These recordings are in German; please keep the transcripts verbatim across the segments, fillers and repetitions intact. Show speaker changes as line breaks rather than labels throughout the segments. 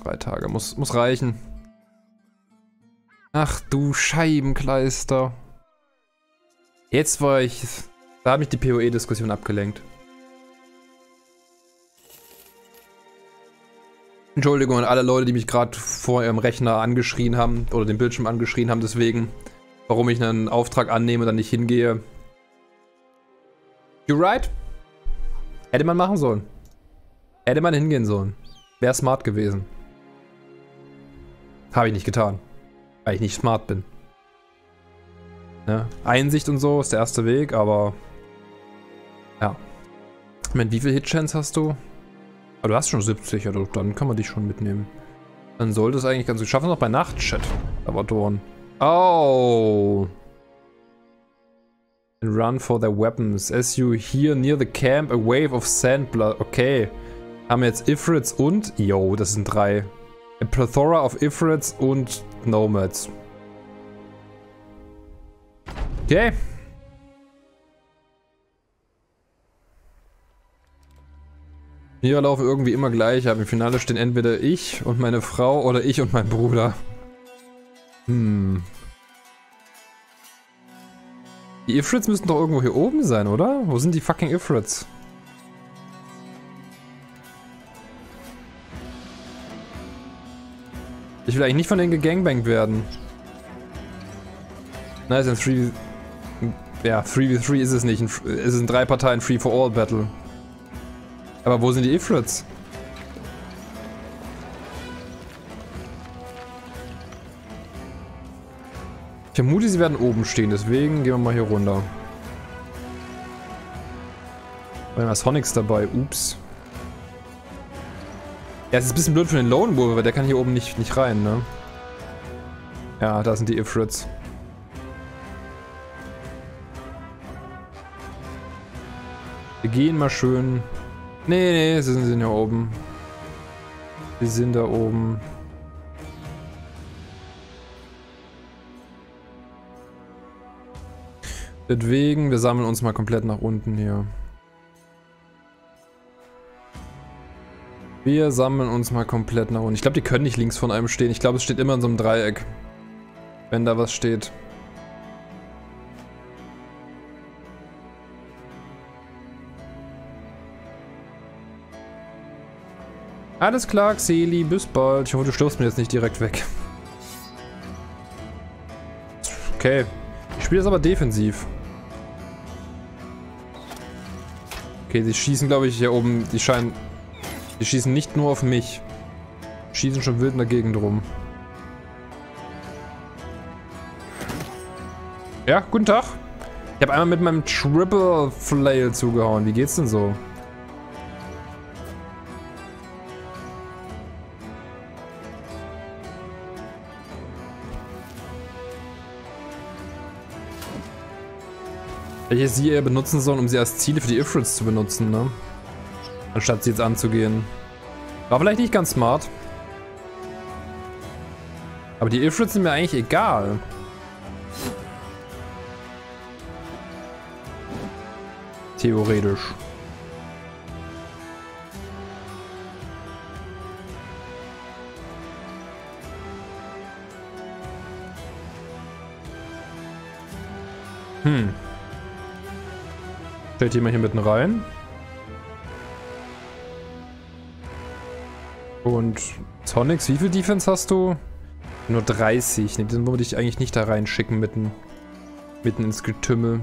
Drei Tage, muss, muss reichen. Ach du Scheibenkleister. Jetzt war ich... Da hat mich die P O E-Diskussion abgelenkt. Entschuldigung an alle Leute, die mich gerade vor ihrem Rechner angeschrien haben oder den Bildschirm angeschrien haben, deswegen, warum ich einen Auftrag annehme und dann nicht hingehe. You're right. Hätte man machen sollen. Hätte man hingehen sollen. Wäre smart gewesen. Habe ich nicht getan. Weil ich nicht smart bin. Ne? Einsicht und so ist der erste Weg, aber... Ja. Ich meine, wie viel Hitchance hast du? Aber du hast schon siebzig, also dann kann man dich schon mitnehmen. Dann sollte es eigentlich ganz gut schaffen, noch bei Nachtchat. Aber Dorn. Oh! Run for their weapons. As you hear near the camp, a wave of sandblood. Okay. Haben wir jetzt Ifrits und... Yo, das sind drei. A plethora of Ifrits und Nomads. Okay. Wir laufen irgendwie immer gleich, aber im Finale stehen entweder ich und meine Frau oder ich und mein Bruder. Hm. Die Ifrits müssten doch irgendwo hier oben sein, oder? Wo sind die fucking Ifrits? Ich will eigentlich nicht von denen gegangbangt werden. Nice, ein drei... Ja, drei v drei ist es nicht. Es ist ein drei Parteien Free for All Battle. Aber wo sind die Ifrits? Ich vermute, sie werden oben stehen, deswegen gehen wir mal hier runter. Da haben wir Sonics dabei, ups. Ja, es ist ein bisschen blöd für den Lone Wolf, weil der kann hier oben nicht, nicht rein, ne? Ja, da sind die Ifrits. Wir gehen mal schön... Nee, nee, sie sind ja oben. Sie sind da oben. Deswegen, wir sammeln uns mal komplett nach unten hier. Wir sammeln uns mal komplett nach unten. Ich glaube, die können nicht links von einem stehen. Ich glaube, es steht immer in so einem Dreieck. Wenn da was steht. Alles klar, Xeli, bis bald. Ich hoffe, du stirbst mir jetzt nicht direkt weg. Okay. Ich spiele das aber defensiv. Okay, sie schießen, glaube ich, hier oben. Die scheinen... Die schießen nicht nur auf mich. Die schießen schon wild in der Gegend rum. Ja, guten Tag. Ich habe einmal mit meinem Triple Flail zugehauen. Wie geht's denn so? Welche sie eher benutzen sollen, um sie als Ziele für die Ifrits zu benutzen, ne? Anstatt sie jetzt anzugehen. War vielleicht nicht ganz smart. Aber die Ifrits sind mir eigentlich egal. Theoretisch. Hm. Stellt jemand hier mitten rein. Und Sonics, wie viel Defense hast du? Nur dreißig. Ne, den würde ich eigentlich nicht da reinschicken mitten, mitten ins Getümmel.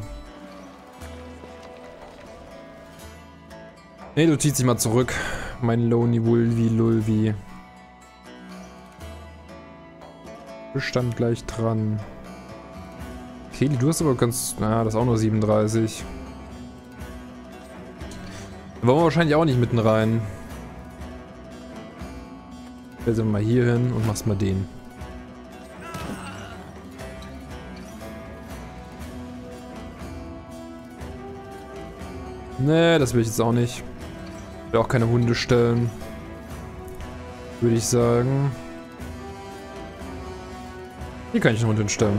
Ne, du ziehst dich mal zurück. Mein Lonely Wulvi Lulvi. Bestand gleich dran. Kelly, du hast aber ganz... Na, das ist auch nur siebenunddreißig. Da wollen wir wahrscheinlich auch nicht mitten rein. Stell mal hier hin und machst mal den. Nee, das will ich jetzt auch nicht. Ich will auch keine Hunde stellen. Würde ich sagen. Hier kann ich einen Hund hinstellen.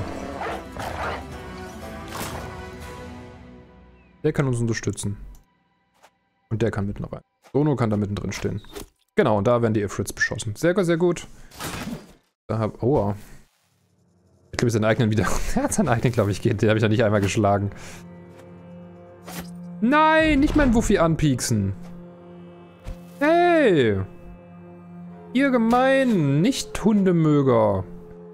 Der kann uns unterstützen. Und der kann mitten rein. Sono kann da mittendrin stehen. Genau, und da werden die Ifrits beschossen. Sehr, sehr gut. Da hab, oh. Ich glaube, seinen eigenen wieder. Er hat seinen eigenen, glaube ich, geht. Den habe ich noch nicht einmal geschlagen. Nein, nicht meinen Wuffi anpieksen. Hey! Ihr gemein, nicht Hundemöger.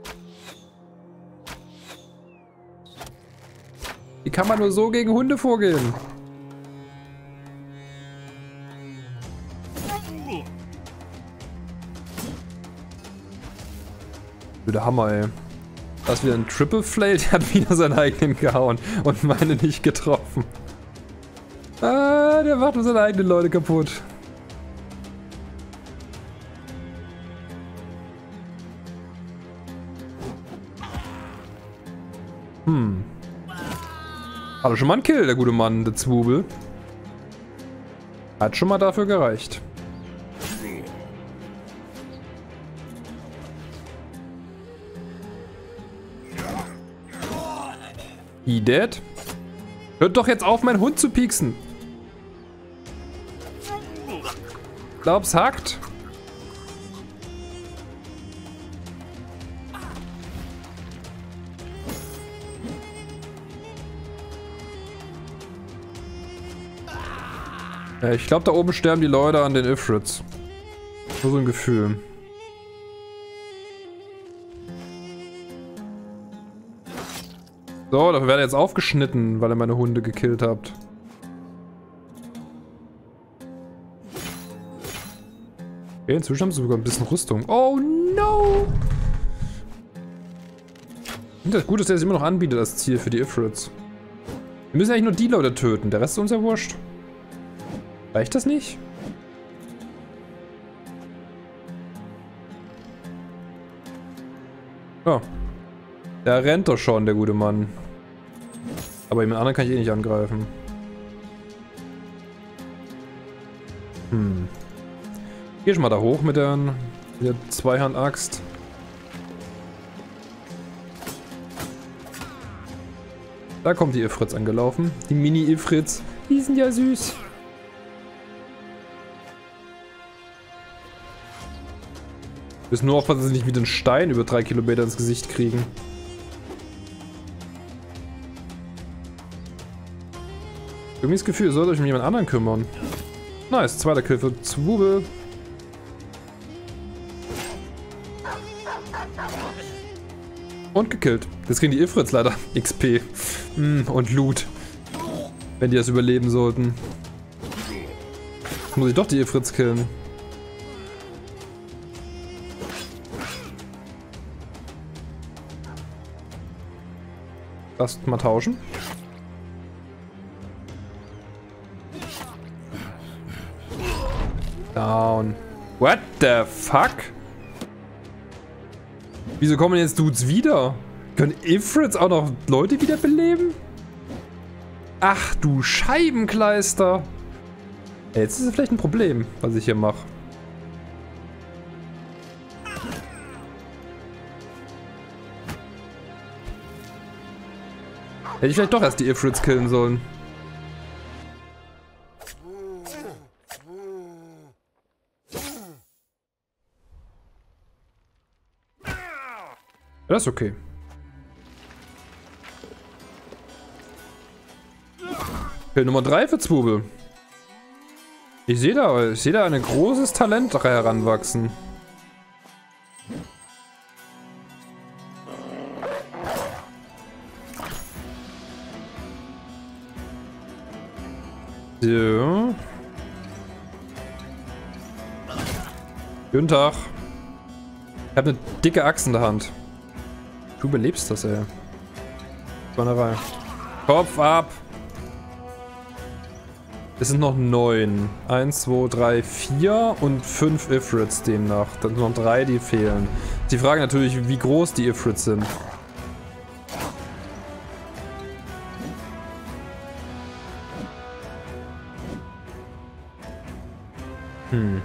Wie kann man nur so gegen Hunde vorgehen? Der Hammer, ey. Das ist wieder ein Triple Flail, der hat wieder seinen eigenen gehauen und meine nicht getroffen. Ah, der macht nur seine eigenen Leute kaputt. Hm. Hat schon mal einen Kill, der gute Mann, der Zwubel. Hat schon mal dafür gereicht. He dead? Hört doch jetzt auf, meinen Hund zu pieksen. Glaub's hackt? Ja, ich glaube, da oben sterben die Leute an den Ifrits. Nur so ein Gefühl. So, dafür werde ich jetzt aufgeschnitten, weil ihr meine Hunde gekillt habt. Okay, inzwischen haben sie sogar ein bisschen Rüstung. Oh no! Ich finde das gut, dass der es immer noch anbietet als Ziel für die Ifrits. Wir müssen eigentlich nur die Leute töten, der Rest ist uns ja wurscht. Reicht das nicht? Ja. Der rennt doch schon, der gute Mann. Aber jemand anderen kann ich eh nicht angreifen. Hm. Geh schon mal da hoch mit der, mit der Zweihand-Axt. Da kommt die Ifrits angelaufen. Die Mini-Ifrits. Die sind ja süß. Wir müssen nur aufpassen, dass sie nicht wieder einen Stein über drei Kilometer ins Gesicht kriegen. Irgendwie das Gefühl, ihr sollt euch um jemand anderen kümmern. Nice, zweiter Kill für Zwubel. Und gekillt. Jetzt kriegen die Ifrits leider X P. Mm, und Loot. Wenn die das überleben sollten. Jetzt muss ich doch die Ifrits killen. Lass mal tauschen. Down. What the fuck? Wieso kommen jetzt Dudes wieder? Können Ifrits auch noch Leute wiederbeleben? Ach du Scheibenkleister. Ey, jetzt ist es vielleicht ein Problem, was ich hier mache. Hätte ich vielleicht doch erst die Ifrits killen sollen. Das ist okay. Kill Nummer drei für Zwubel. Ich sehe da, ich sehe da ein großes Talent heranwachsen. So. Guten Tag. Ich habe eine dicke Axt in der Hand. Du überlebst das, ey. Bannerei. Kopf ab! Es sind noch neun. Eins, zwei, drei, vier und fünf Ifrits demnach. Dann sind noch drei, die fehlen. Die Frage natürlich, wie groß die Ifrits sind. Hm.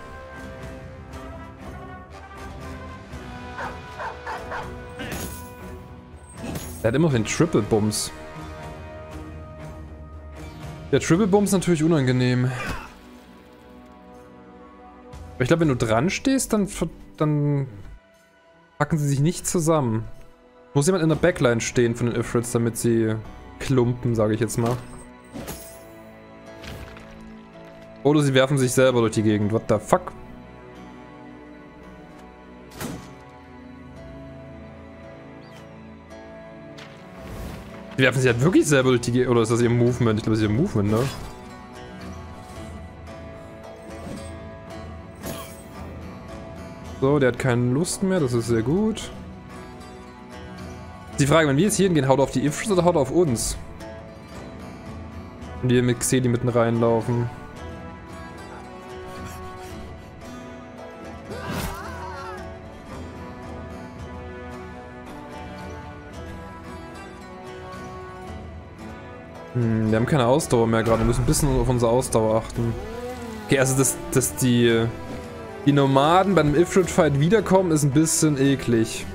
Er hat immer noch den Triple Bums. Der Triple Bums ist natürlich unangenehm. ich glaube, wenn du dran stehst, dann, dann packen sie sich nicht zusammen. Muss jemand in der Backline stehen von den Ifrits, damit sie klumpen, sage ich jetzt mal. Oder sie werfen sich selber durch die Gegend. What the fuck? Die werfen sich halt wirklich selber durch die Gegend. Oder ist das ihr Movement? Ich glaube, das ist ihr Movement, ne? So, der hat keine Lust mehr. Das ist sehr gut. Die Frage, wenn wir jetzt hier hingehen, haut er auf die Ifrits oder haut er auf uns? Und wir mit Xeli mitten reinlaufen. Hm, wir haben keine Ausdauer mehr gerade. Wir müssen ein bisschen auf unsere Ausdauer achten. Okay, also dass, dass die, die Nomaden beim Ifrit-Fight wiederkommen, ist ein bisschen eklig.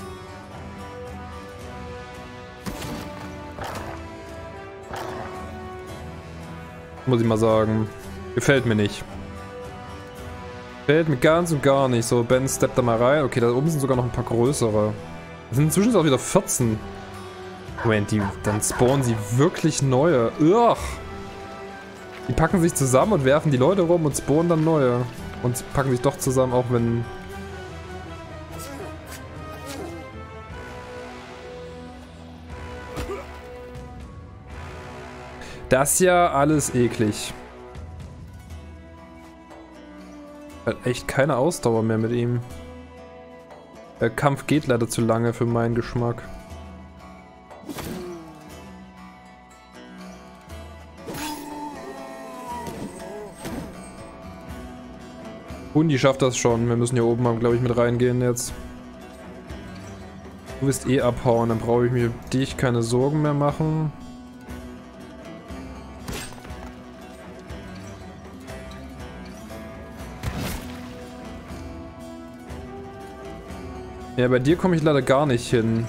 Muss ich mal sagen. Gefällt mir nicht. Gefällt mir ganz und gar nicht. So, Ben steppt da mal rein. Okay, da oben sind sogar noch ein paar größere. Das sind inzwischen auch wieder vierzehn. Moment, die, dann spawnen sie wirklich neue. Ugh. Die packen sich zusammen und werfen die Leute rum und spawnen dann neue. Und sie packen sich doch zusammen, auch wenn... Das ist ja alles eklig. Hat echt keine Ausdauer mehr mit ihm. Der Kampf geht leider zu lange für meinen Geschmack. Hundi schafft das schon. Wir müssen hier oben mal, glaube ich, mit reingehen jetzt. Du wirst eh abhauen, dann brauche ich mir um dich keine Sorgen mehr machen. Ja, bei dir komme ich leider gar nicht hin.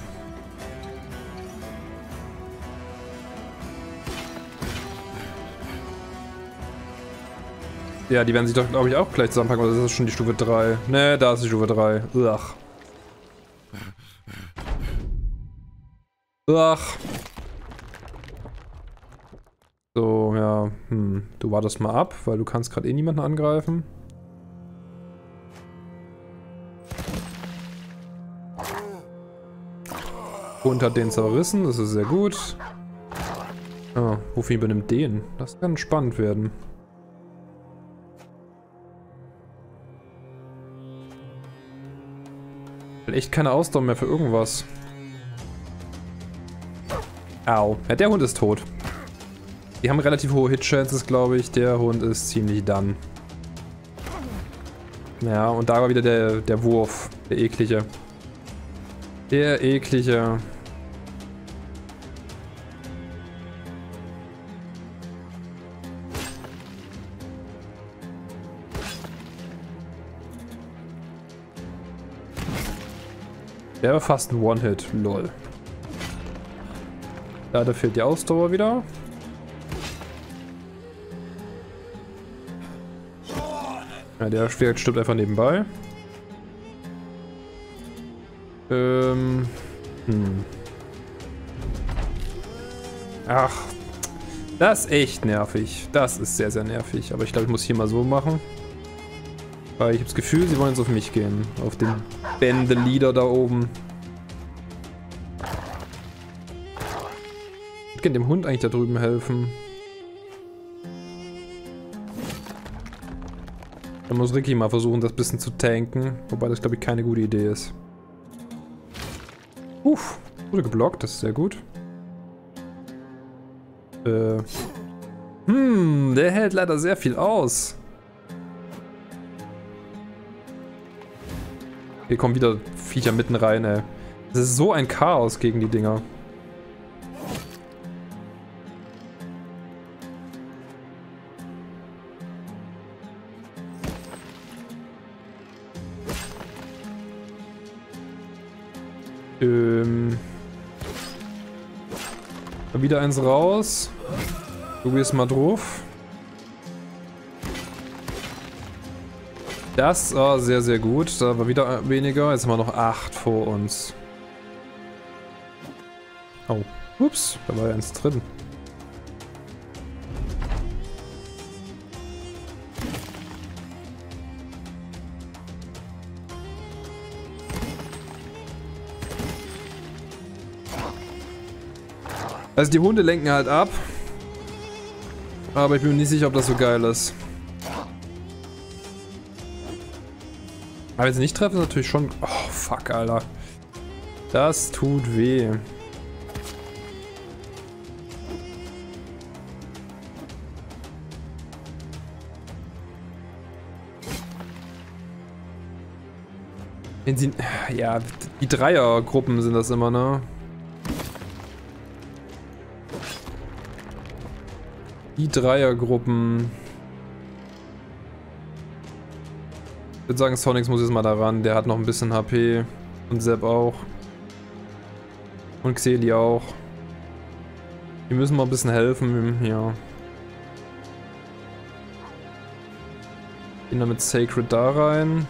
Ja, die werden sich doch, glaube ich, auch gleich zusammenpacken. Oder ist das schon die Stufe drei? Ne, da ist die Stufe drei. Ugh. Ugh. So, ja. Hm. Du wartest mal ab, weil du kannst gerade eh niemanden angreifen. Hund hat den zerrissen, das ist sehr gut. Ah, wofür übernimmt den? Das kann spannend werden. Echt keine Ausdauer mehr für irgendwas. Au. Ja, der Hund ist tot. Die haben relativ hohe Hit-Chances, glaube ich. Der Hund ist ziemlich done. Ja, und da war wieder der, der Wurf. Der eklige. Der eklige. Der war fast ein One-Hit. Lol. Ja, da fehlt die Ausdauer wieder. Ja, der Schwert stirbt einfach nebenbei. Ähm. Hm. Ach. Das ist echt nervig. Das ist sehr, sehr nervig. Aber ich glaube, ich muss hier mal so machen. Weil ich habe das Gefühl, sie wollen jetzt auf mich gehen. Auf den Ben, the Leader da oben. Ich kann dem Hund eigentlich da drüben helfen. Dann muss Ricky mal versuchen, das bisschen zu tanken. Wobei das, glaube ich, keine gute Idee ist. Uff, wurde geblockt, das ist sehr gut. Äh. Hm, der hält leider sehr viel aus. Hier kommen wieder Viecher mitten rein, ey. Das ist so ein Chaos gegen die Dinger. Ähm. Wieder eins raus. Du gehst mal drauf. Das war sehr, sehr gut. Da war wieder weniger. Jetzt haben wir noch acht vor uns. Oh, ups, da war ja eins drin. Also die Hunde lenken halt ab. Aber ich bin mir nicht sicher, ob das so geil ist. Aber wenn sie nicht treffen, ist natürlich schon... Oh, fuck, Alter. Das tut weh. Wenn sie... Ja, die Dreiergruppen sind das immer, ne? Die Dreiergruppen. Ich würde sagen, Sonics muss jetzt mal da ran. Der hat noch ein bisschen H P. Und Sepp auch. Und Xeli auch. Die müssen mal ein bisschen helfen. Ja. Gehen dann mit Sacred da rein.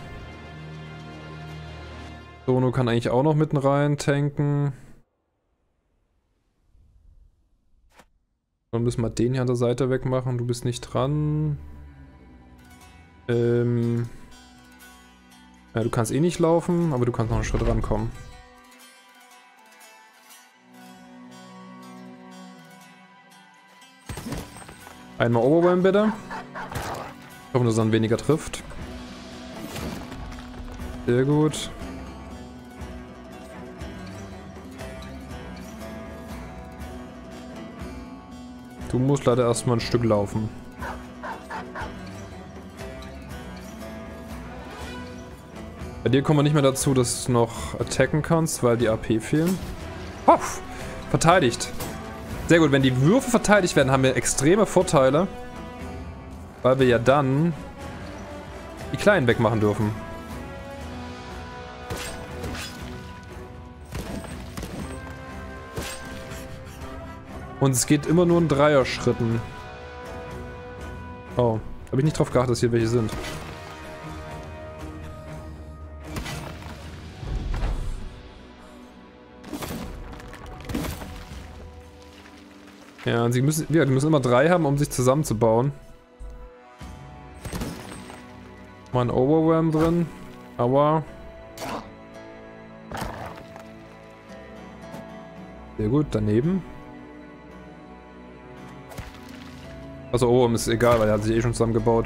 Sono kann eigentlich auch noch mitten rein tanken. Dann müssen wir den hier an der Seite wegmachen. Du bist nicht dran. Ähm. Ja, du kannst eh nicht laufen, aber du kannst noch einen Schritt rankommen. Einmal Overwhelm bitte. Ich hoffe, dass er dann weniger trifft. Sehr gut. Du musst leider erstmal ein Stück laufen. Bei dir kommen wir nicht mehr dazu, dass du noch attacken kannst, weil die A P fehlen. Hoff! Verteidigt. Sehr gut, wenn die Würfe verteidigt werden, haben wir extreme Vorteile. Weil wir ja dann die Kleinen wegmachen dürfen. Und es geht immer nur in Dreier-Schritten. Oh, habe ich nicht drauf geachtet, dass hier welche sind. Ja, und sie müssen, ja, die müssen immer drei haben, um sich zusammenzubauen. Mal ein Overwhelm drin. Aua. Sehr gut, daneben. Also Overwhelm ist egal, weil er hat sich eh schon zusammengebaut.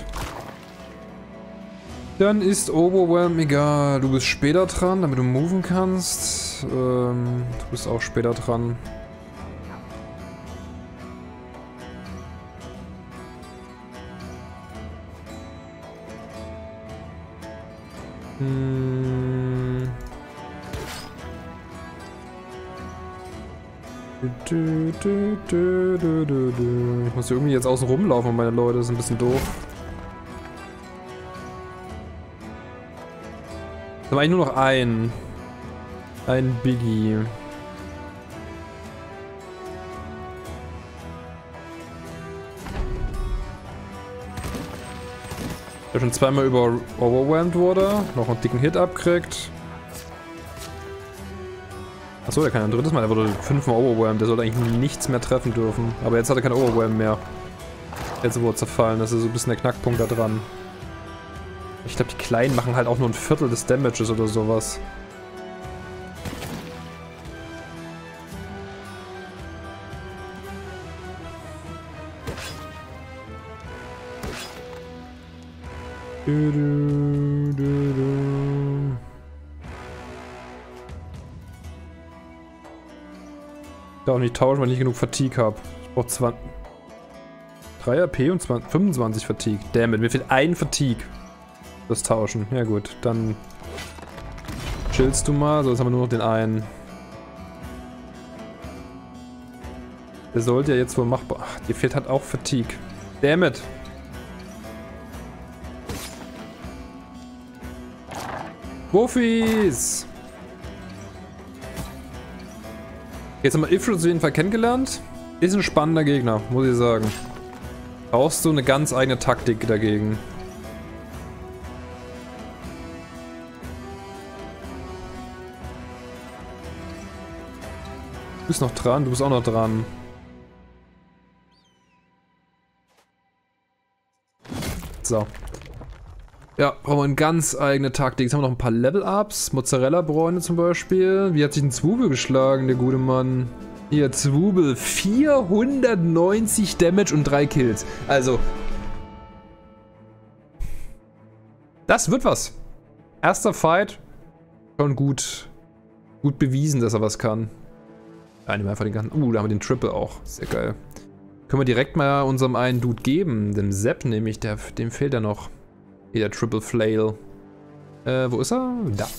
Dann ist Overwhelm egal. Du bist später dran, damit du moven kannst. Ähm, du bist auch später dran. Hm. Du, du, du, du, du, du. Ich muss irgendwie jetzt außen rumlaufen, meine Leute. Das ist ein bisschen doof. Wir haben eigentlich nur noch einen. Ein Biggie. Der schon zweimal über overwhelmed wurde. Noch einen dicken Hit abkriegt. Achso, der kann ein drittes Mal. Der wurde fünfmal overwhelmed. Der sollte eigentlich nichts mehr treffen dürfen. Aber jetzt hat er kein Overwhelm mehr. Jetzt wurde er zerfallen. Das ist so ein bisschen der Knackpunkt da dran. Ich glaube, die Kleinen machen halt auch nur ein Viertel des Damages oder sowas. Du, du, du, du. Ich darf auch nicht tauschen, weil ich nicht genug Fatigue habe. Ich brauche zwanzig. drei A P und zwanzig, fünfundzwanzig Fatigue. Dammit, mir fehlt ein Fatigue. Das Tauschen. Ja gut, dann chillst du mal. So, jetzt haben wir nur noch den einen. Der sollte ja jetzt wohl machbar... Ach, dir fehlt halt auch Fatigue. Dammit. Wuffies! Jetzt haben wir Ifrit auf jeden Fall kennengelernt. Ist ein spannender Gegner, muss ich sagen. Brauchst du eine ganz eigene Taktik dagegen. Du bist noch dran, du bist auch noch dran. So. Ja, brauchen wir eine ganz eigene Taktik. Jetzt haben wir noch ein paar Level-Ups. Mozzarella-Bräune zum Beispiel. Wie hat sich ein Zwubel geschlagen, der gute Mann? Hier, Zwubel. vierhundertneunzig Damage und drei Kills. Also. Das wird was. Erster Fight. Schon gut. Gut bewiesen, dass er was kann. Ja, nehmen wir einfach den ganzen. Uh, da haben wir den Triple auch. Sehr geil. Können wir direkt mal unserem einen Dude geben. Dem Sepp nämlich. Der, dem fehlt ja noch. Hier der Triple Flail. Äh, wo ist er? Da.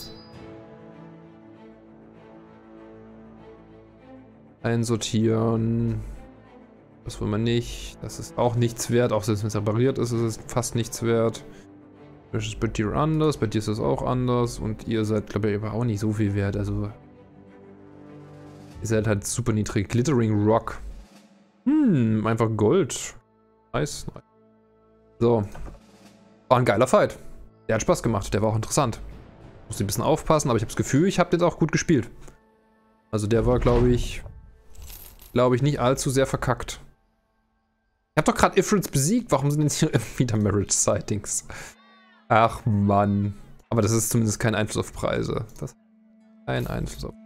Einsortieren. Das wollen wir nicht. Das ist auch nichts wert. Auch selbst wenn es repariert ist, ist es fast nichts wert. Das ist bei dir anders. Bei dir ist es auch anders. Und ihr seid, glaube ich, aber auch nicht so viel wert. Also. Ihr seid halt super niedrig. Glittering Rock. Hm, einfach Gold. Nice. So. War ein geiler Fight. Der hat Spaß gemacht. Der war auch interessant. Muss ein bisschen aufpassen, aber ich habe das Gefühl, ich habe den auch gut gespielt. Also der war, glaube ich, glaube ich, nicht allzu sehr verkackt. Ich habe doch gerade Ifrits besiegt. Warum sind jetzt hier wieder Marriage Sightings? Ach Mann. Aber das ist zumindest kein Einfluss auf Preise. Das ist kein Einfluss auf.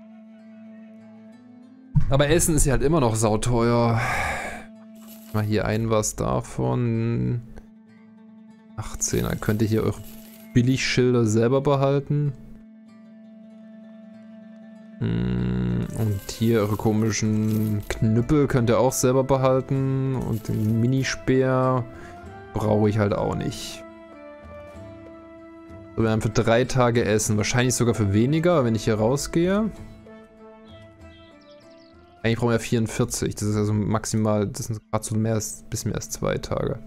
Aber Essen ist ja halt immer noch sauteuer. Mal hier ein was davon. achtzehn, dann könnt ihr hier eure Billigschilder selber behalten. Und hier eure komischen Knüppel könnt ihr auch selber behalten. Und den Minispeer brauche ich halt auch nicht. So, wir haben für drei Tage Essen. Wahrscheinlich sogar für weniger, wenn ich hier rausgehe. Eigentlich brauchen wir vierundvierzig. Das ist also maximal, das sind gerade so mehr als, bisschen mehr als zwei Tage.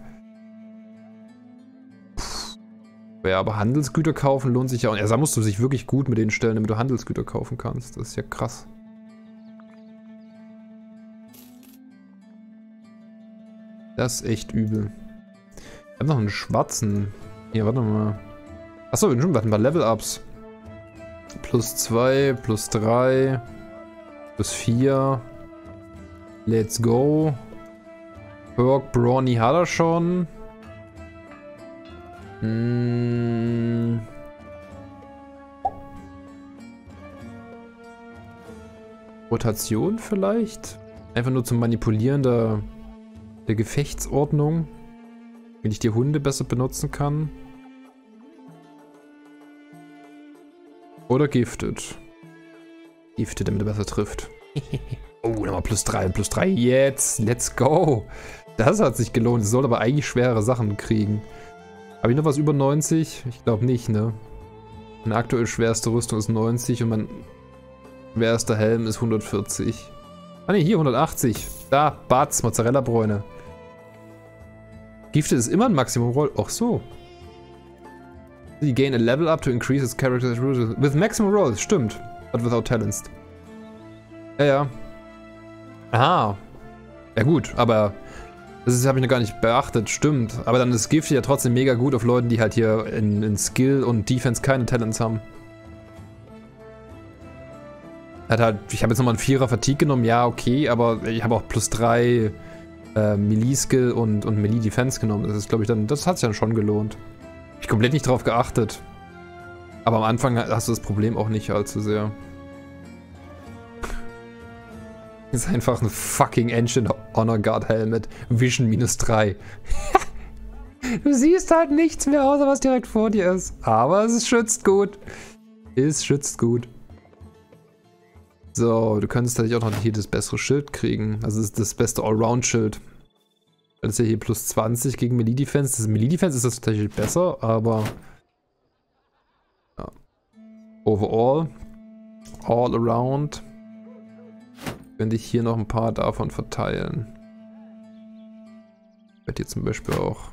Ja, aber Handelsgüter kaufen lohnt sich ja auch. Ja, da musst du sich wirklich gut mit denen stellen, damit du Handelsgüter kaufen kannst. Das ist ja krass. Das ist echt übel. Ich hab noch einen schwarzen. Hier, warte mal. Achso, wir hatten ein paar Level-Ups. Plus zwei, plus drei, plus vier. Let's go. Perk Brawny hat er schon. Hm. Rotation vielleicht? Einfach nur zum Manipulieren der, der Gefechtsordnung. Wenn ich die Hunde besser benutzen kann. Oder giftet. Giftet, damit er besser trifft. Oh, nochmal plus drei, plus drei. Jetzt, let's go. Das hat sich gelohnt. Es soll aber eigentlich schwerere Sachen kriegen. Habe ich noch was über neunzig? Ich glaube nicht, ne? Meine aktuell schwerste Rüstung ist neunzig und mein schwerster Helm ist hundertvierzig. Ah ne, hier hundertachtzig. Da, Batz, Mozzarella-Bräune. Gifted ist immer ein Maximum Roll. Ach so. You gain a level up to increase its character's with maximum rolls. Stimmt. But without talents. Ja, ja. Aha. Ja gut, aber das habe ich noch gar nicht beachtet. Stimmt. Aber dann ist Gift ja trotzdem mega gut auf Leuten, die halt hier in, in Skill und Defense keine Talents haben. Hat halt, ich habe jetzt nochmal einen Vierer Fatigue genommen. Ja, okay, aber ich habe auch plus drei äh, Melee-Skill und, und Melee-Defense genommen. Das ist, glaube ich, dann, das hat sich dann schon gelohnt. Ich komplett nicht drauf geachtet. Aber am Anfang hast du das Problem auch nicht allzu sehr. Ist einfach ein fucking Ancient Honor Guard Helmet. Vision minus drei. Du siehst halt nichts mehr, außer was direkt vor dir ist. Aber es schützt gut. Es schützt gut. So, du könntest tatsächlich auch noch hier das bessere Schild kriegen. Also das ist das beste Allround-Schild. Das ist ja hier plus zwanzig gegen Melee-Defense. Das Melee-Defense ist das tatsächlich besser, aber ja. Overall, all around, könnte ich hier noch ein paar davon verteilen. Ich werde hier zum Beispiel auch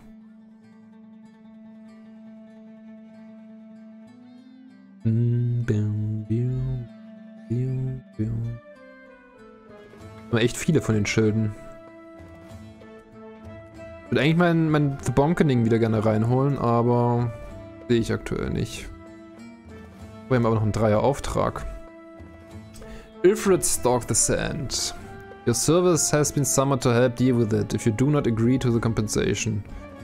echt viele von den Schilden. Ich würde eigentlich mein, mein The Bonkening wieder gerne reinholen, aber sehe ich aktuell nicht. Wir haben aber noch einen Dreier-Auftrag. Ifrit stalk the sand. Your service has been summoned to help deal with it if you do not agree to the compensation.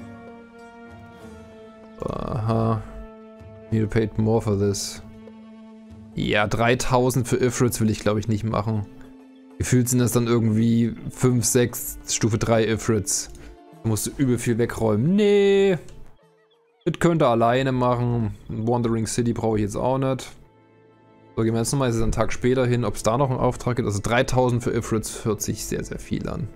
Aha. You paid more for this. Ja, dreitausend für Ifrits will ich glaube ich nicht machen. Gefühlt sind das dann irgendwie fünf, sechs Stufe drei Ifrits. Da musst du übel viel wegräumen. Nee. Das könnte er alleine machen. Wandering City brauche ich jetzt auch nicht. So, gehen wir jetzt nochmal einen Tag später hin, ob es da noch einen Auftrag gibt. Also dreitausend für Ifrits hört sich sehr, sehr viel an.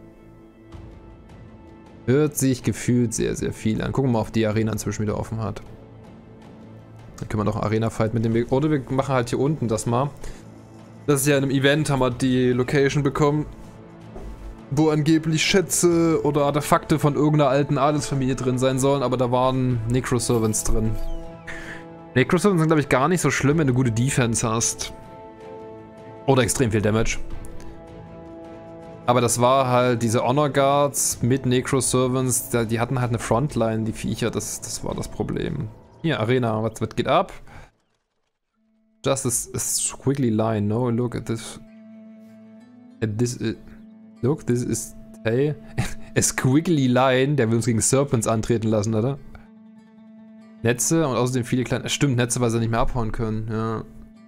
Hört sich gefühlt sehr, sehr viel an. Gucken wir mal, ob die Arena inzwischen wieder offen hat. Dann können wir noch einen Arena-Fight mit dem Weg. Oder wir machen halt hier unten das mal. Das ist ja in einem Event, haben wir die Location bekommen, wo angeblich Schätze oder Artefakte von irgendeiner alten Adelsfamilie drin sein sollen, aber da waren Necroservants drin. Necroservants sind glaube ich gar nicht so schlimm, wenn du gute Defense hast. Oder extrem viel Damage. Aber das war halt diese Honor Guards mit Necroservants, die hatten halt eine Frontline, die Viecher, das, das war das Problem. Hier, Arena, was, was geht ab? Just a, a squiggly line, no, look at this. At this, uh, look, this is hey, a squiggly line, der will uns gegen Serpents antreten lassen, oder? Netze und außerdem viele kleine, stimmt, Netze, weil sie nicht mehr abhauen können, ja.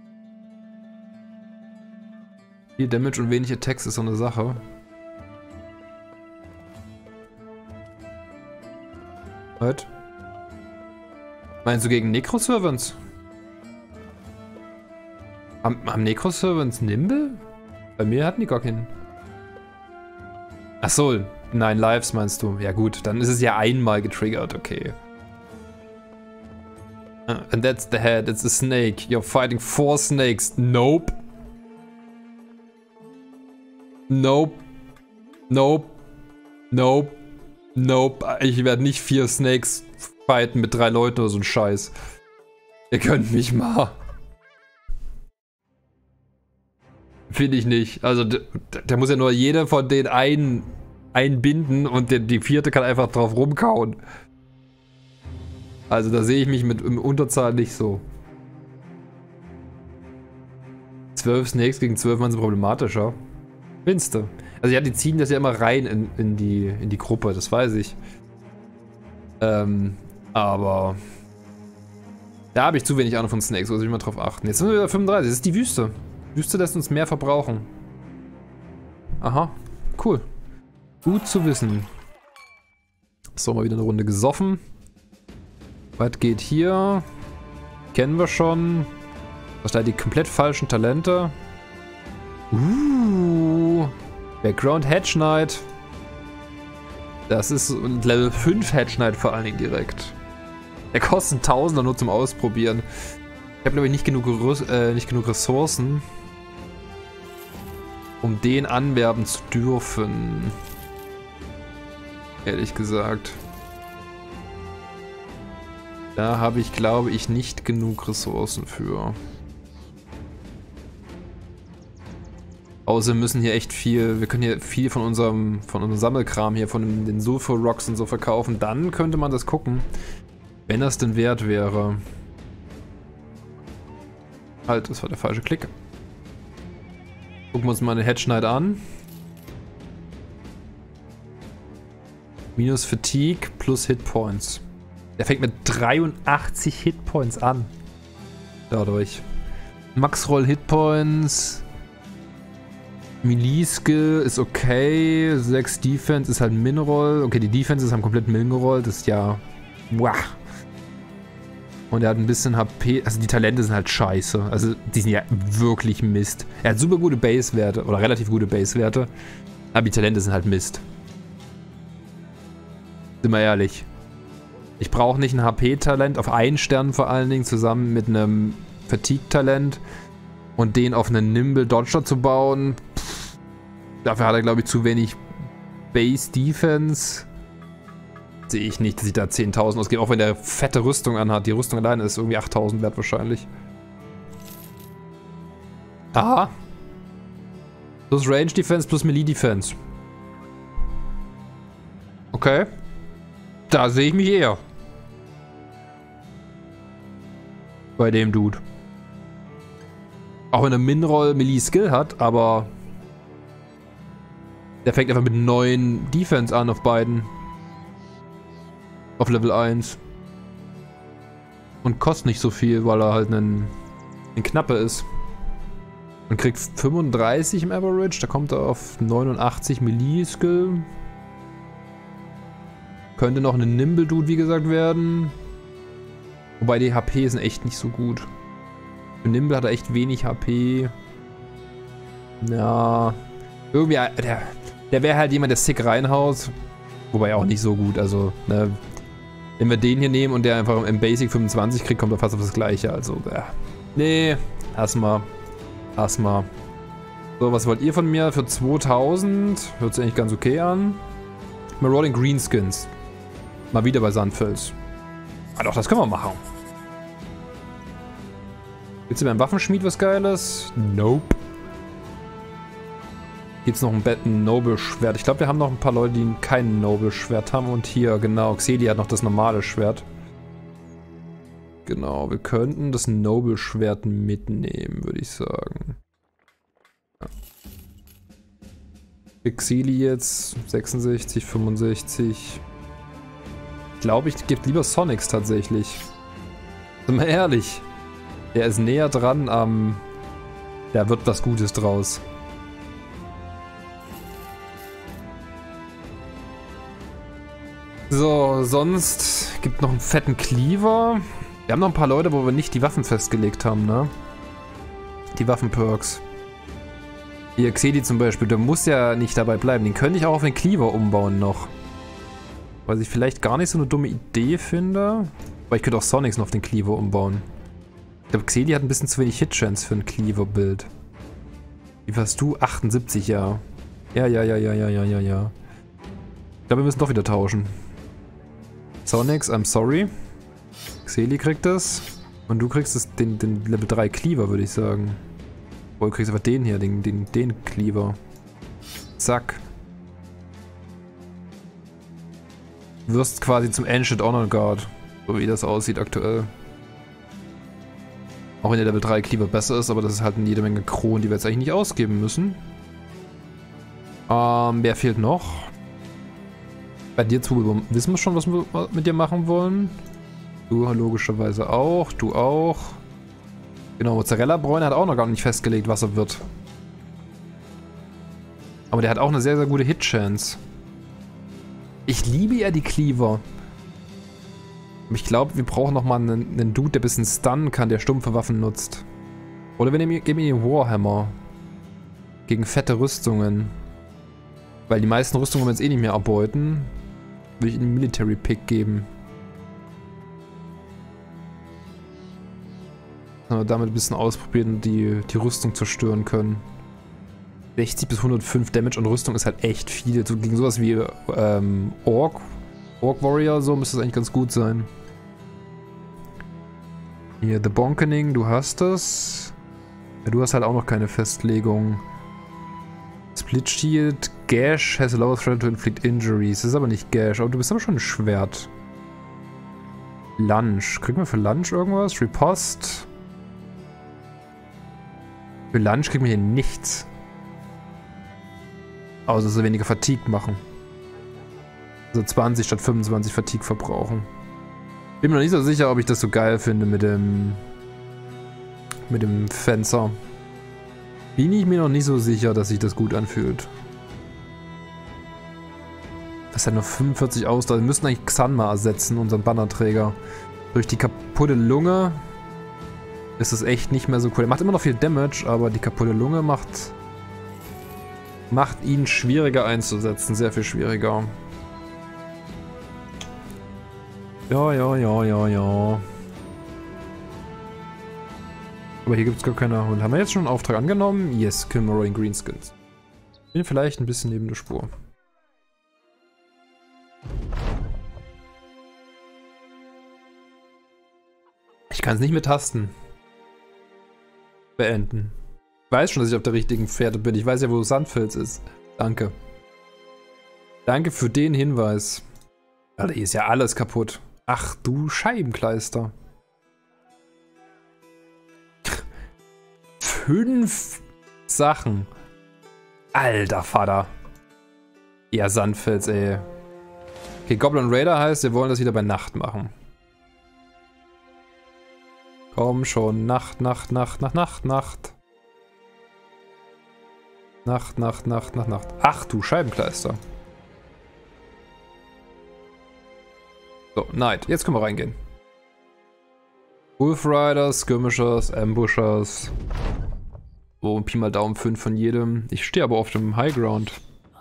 Viel Damage und wenig Attacks ist so eine Sache. Was? Meinst du gegen Necroservants? Haben, haben Necroservants Nimble? Bei mir hatten die gar keinen. Achso, nein, Lives meinst du. Ja gut, dann ist es ja einmal getriggert, okay. Uh, and that's the head, it's a snake. You're fighting four snakes. Nope. Nope. Nope. Nope. Nope. Ich werde nicht vier Snakes fighten mit drei Leuten oder so ein Scheiß. Ihr könnt mich mal. Finde ich nicht. Also, der muss ja nur jeder von denen ein, einbinden und der, die vierte kann einfach drauf rumkauen. Also, da sehe ich mich mit im Unterzahl nicht so. Zwölf Snakes gegen zwölf Mann sind problematischer. Findest du? Also, ja, die ziehen das ja immer rein in, in, die, in die Gruppe, das weiß ich. Ähm, aber. Da habe ich zu wenig Ahnung von Snakes, muss ich mal drauf achten. Jetzt sind wir wieder fünfunddreißig, das ist die Wüste. Wüste lässt uns mehr verbrauchen. Aha, cool. Gut zu wissen. So, mal wieder eine Runde gesoffen. Was geht hier? Kennen wir schon. Was da die komplett falschen Talente? Uh, Background Hedge Knight. Das ist ein Level fünf Hedge Knight vor allen Dingen direkt. Der kostet Tausender nur zum Ausprobieren. Ich habe glaube ich nicht genug, äh, nicht genug Ressourcen, um den anwerben zu dürfen. Ehrlich gesagt. Da habe ich, glaube ich, nicht genug Ressourcen für. Außer wir müssen hier echt viel, wir können hier viel von unserem, von unserem Sammelkram hier, von den Sulfur Rocks und so verkaufen. Dann könnte man das gucken, wenn das denn wert wäre. Halt, das war der falsche Klick. Gucken wir uns mal den Hedge Knight an. Minus Fatigue plus Hitpoints. Der fängt mit dreiundachtzig Hitpoints an. Dadurch. Max Roll Hitpoints. Melee Skill ist okay. sechs Defense ist halt ein Min-Roll. Okay, die Defenses haben komplett Min gerollt. Das ist ja. Wow. Und er hat ein bisschen H P. Also die Talente sind halt scheiße. Also die sind ja wirklich Mist. Er hat super gute Base-Werte. Oder relativ gute Base-Werte. Aber die Talente sind halt Mist. Sind wir ehrlich. Ich brauche nicht ein H P-Talent auf einen Stern vor allen Dingen zusammen mit einem Fatigue-Talent und den auf einen Nimble Dodger zu bauen. Pff, dafür hat er, glaube ich, zu wenig Base-Defense. Sehe ich nicht, dass ich da zehntausend ausgebe, auch wenn der fette Rüstung anhat. Die Rüstung alleine ist irgendwie achttausend wert wahrscheinlich. Aha. Plus Range Defense plus Melee Defense. Okay. Da sehe ich mich eher. Bei dem Dude. Auch wenn er Minroll Melee Skill hat, aber der fängt einfach mit neun Defense an auf beiden. Auf Level eins. Und kostet nicht so viel, weil er halt ein, ein Knappe ist. Und kriegt fünfunddreißig im Average, da kommt er auf neunundachtzig Melee Skill. Könnte noch ein Nimble Dude, wie gesagt, werden. Wobei die H P sind echt nicht so gut. Für Nimble hat er echt wenig H P. Ja. Irgendwie, der, der wäre halt jemand, der sick reinhaut. Wobei auch nicht so gut, also, ne. Wenn wir den hier nehmen und der einfach im Basic fünfundzwanzig kriegt, kommt er fast auf das Gleiche, also, ja. Nee, lass mal. Lass mal. So, was wollt ihr von mir? Für zweitausend? Hört sich eigentlich ganz okay an. Marauding Greenskins. Mal wieder bei Sandfels. Ah doch, das können wir machen. Gibt's hier beim Waffenschmied was Geiles? Nope. Gibt's noch ein Betten Noble-Schwert? Ich glaube, wir haben noch ein paar Leute, die kein Noble-Schwert haben. Und hier, genau, Xeli hat noch das normale Schwert. Genau, wir könnten das Noble-Schwert mitnehmen, würde ich sagen. Ja. Xeli jetzt, sechsundsechzig, fünfundsechzig. Ich glaube, ich gebe lieber Sonics tatsächlich. Sind wir ehrlich. Der ist näher dran am... Da wird was Gutes draus. So, sonst gibt noch einen fetten Cleaver. Wir haben noch ein paar Leute, wo wir nicht die Waffen festgelegt haben, ne? Die Waffenperks. Hier, Xedi zum Beispiel, der muss ja nicht dabei bleiben. Den könnte ich auch auf den Cleaver umbauen noch. Was ich vielleicht gar nicht so eine dumme Idee finde. Aber ich könnte auch Sonics noch auf den Cleaver umbauen. Ich glaube, Xedi hat ein bisschen zu wenig Hitchance für ein Cleaver-Bild. Wie warst du? achtundsiebzig, ja. Ja, ja, ja, ja, ja, ja, ja, ja. Ich glaube, wir müssen doch wieder tauschen. Sonics, I'm sorry. Xeli kriegt das. Und du kriegst das, den, den Level drei Cleaver, würde ich sagen. Oh, du kriegst einfach den hier, den, den, den Cleaver. Zack. Du wirst quasi zum Ancient Honor Guard. So wie das aussieht aktuell. Auch wenn der Level drei Cleaver besser ist, aber das ist halt eine jede Menge Kronen, die wir jetzt eigentlich nicht ausgeben müssen. Ähm, wer fehlt noch? Bei dir zu wissen wir schon, was wir mit dir machen wollen. Du logischerweise auch, du auch. Genau, Mozzarella-Bräune hat auch noch gar nicht festgelegt, was er wird. Aber der hat auch eine sehr, sehr gute Hit-Chance. Ich liebe ja die Cleaver. Ich glaube, wir brauchen nochmal einen, einen Dude, der ein bisschen stunnen kann, der stumpfe Waffen nutzt. Oder wir nehmen, geben ihm den Warhammer. Gegen fette Rüstungen. Weil die meisten Rüstungen wir jetzt eh nicht mehr erbeuten. Würde ich ihm einen Military Pick geben. Damit ein bisschen ausprobieren und die, die Rüstung zerstören können. sechzig bis hundertfünf Damage und Rüstung ist halt echt viel. So, gegen sowas wie ähm, Orc, Orc Warrior, so müsste es eigentlich ganz gut sein. Hier, The Bonkening, du hast das. Ja, du hast halt auch noch keine Festlegung. Split Shield, Gash has a lower threat to inflict injuries. Das ist aber nicht Gash, aber du bist aber schon ein Schwert. Lunge. Kriegen wir für Lunge irgendwas? Riposte. Für Lunge kriegen wir hier nichts. Außer dass wir weniger Fatigue machen. Also zwanzig statt fünfundzwanzig Fatigue verbrauchen. Bin mir noch nicht so sicher, ob ich das so geil finde mit dem... mit dem Fencer. Bin ich mir noch nicht so sicher, dass sich das gut anfühlt. Das hat nur fünfundvierzig Ausdauer. Wir müssen eigentlich Xanma ersetzen, unseren Bannerträger. Durch die kaputte Lunge ist es echt nicht mehr so cool. Er macht immer noch viel Damage, aber die kaputte Lunge macht... macht ihn schwieriger einzusetzen. Sehr viel schwieriger. Ja, ja, ja, ja, ja. Aber hier gibt es gar keine... Und haben wir jetzt schon einen Auftrag angenommen? Yes, kill Marauding Greenskins. Bin vielleicht ein bisschen neben der Spur. Ich kann es nicht mit Tasten beenden. Ich weiß schon, dass ich auf der richtigen Fährte bin. Ich weiß ja, wo Sandfels ist. Danke. Danke für den Hinweis. Alter, hier ist ja alles kaputt. Ach du Scheibenkleister. fünf Sachen. Alter Vater. Ja, Sandfels, ey. Okay, Goblin Raider heißt, wir wollen das wieder bei Nacht machen. Komm schon, Nacht, Nacht, Nacht, Nacht, Nacht, Nacht. Nacht, Nacht, Nacht, Nacht, Nacht. Ach du Scheibenkleister. So, Night. Jetzt können wir reingehen. Wolf Riders, Skirmishers, Ambushers. Oh, Pi mal Daumen fünf von jedem. Ich stehe aber auf dem Highground.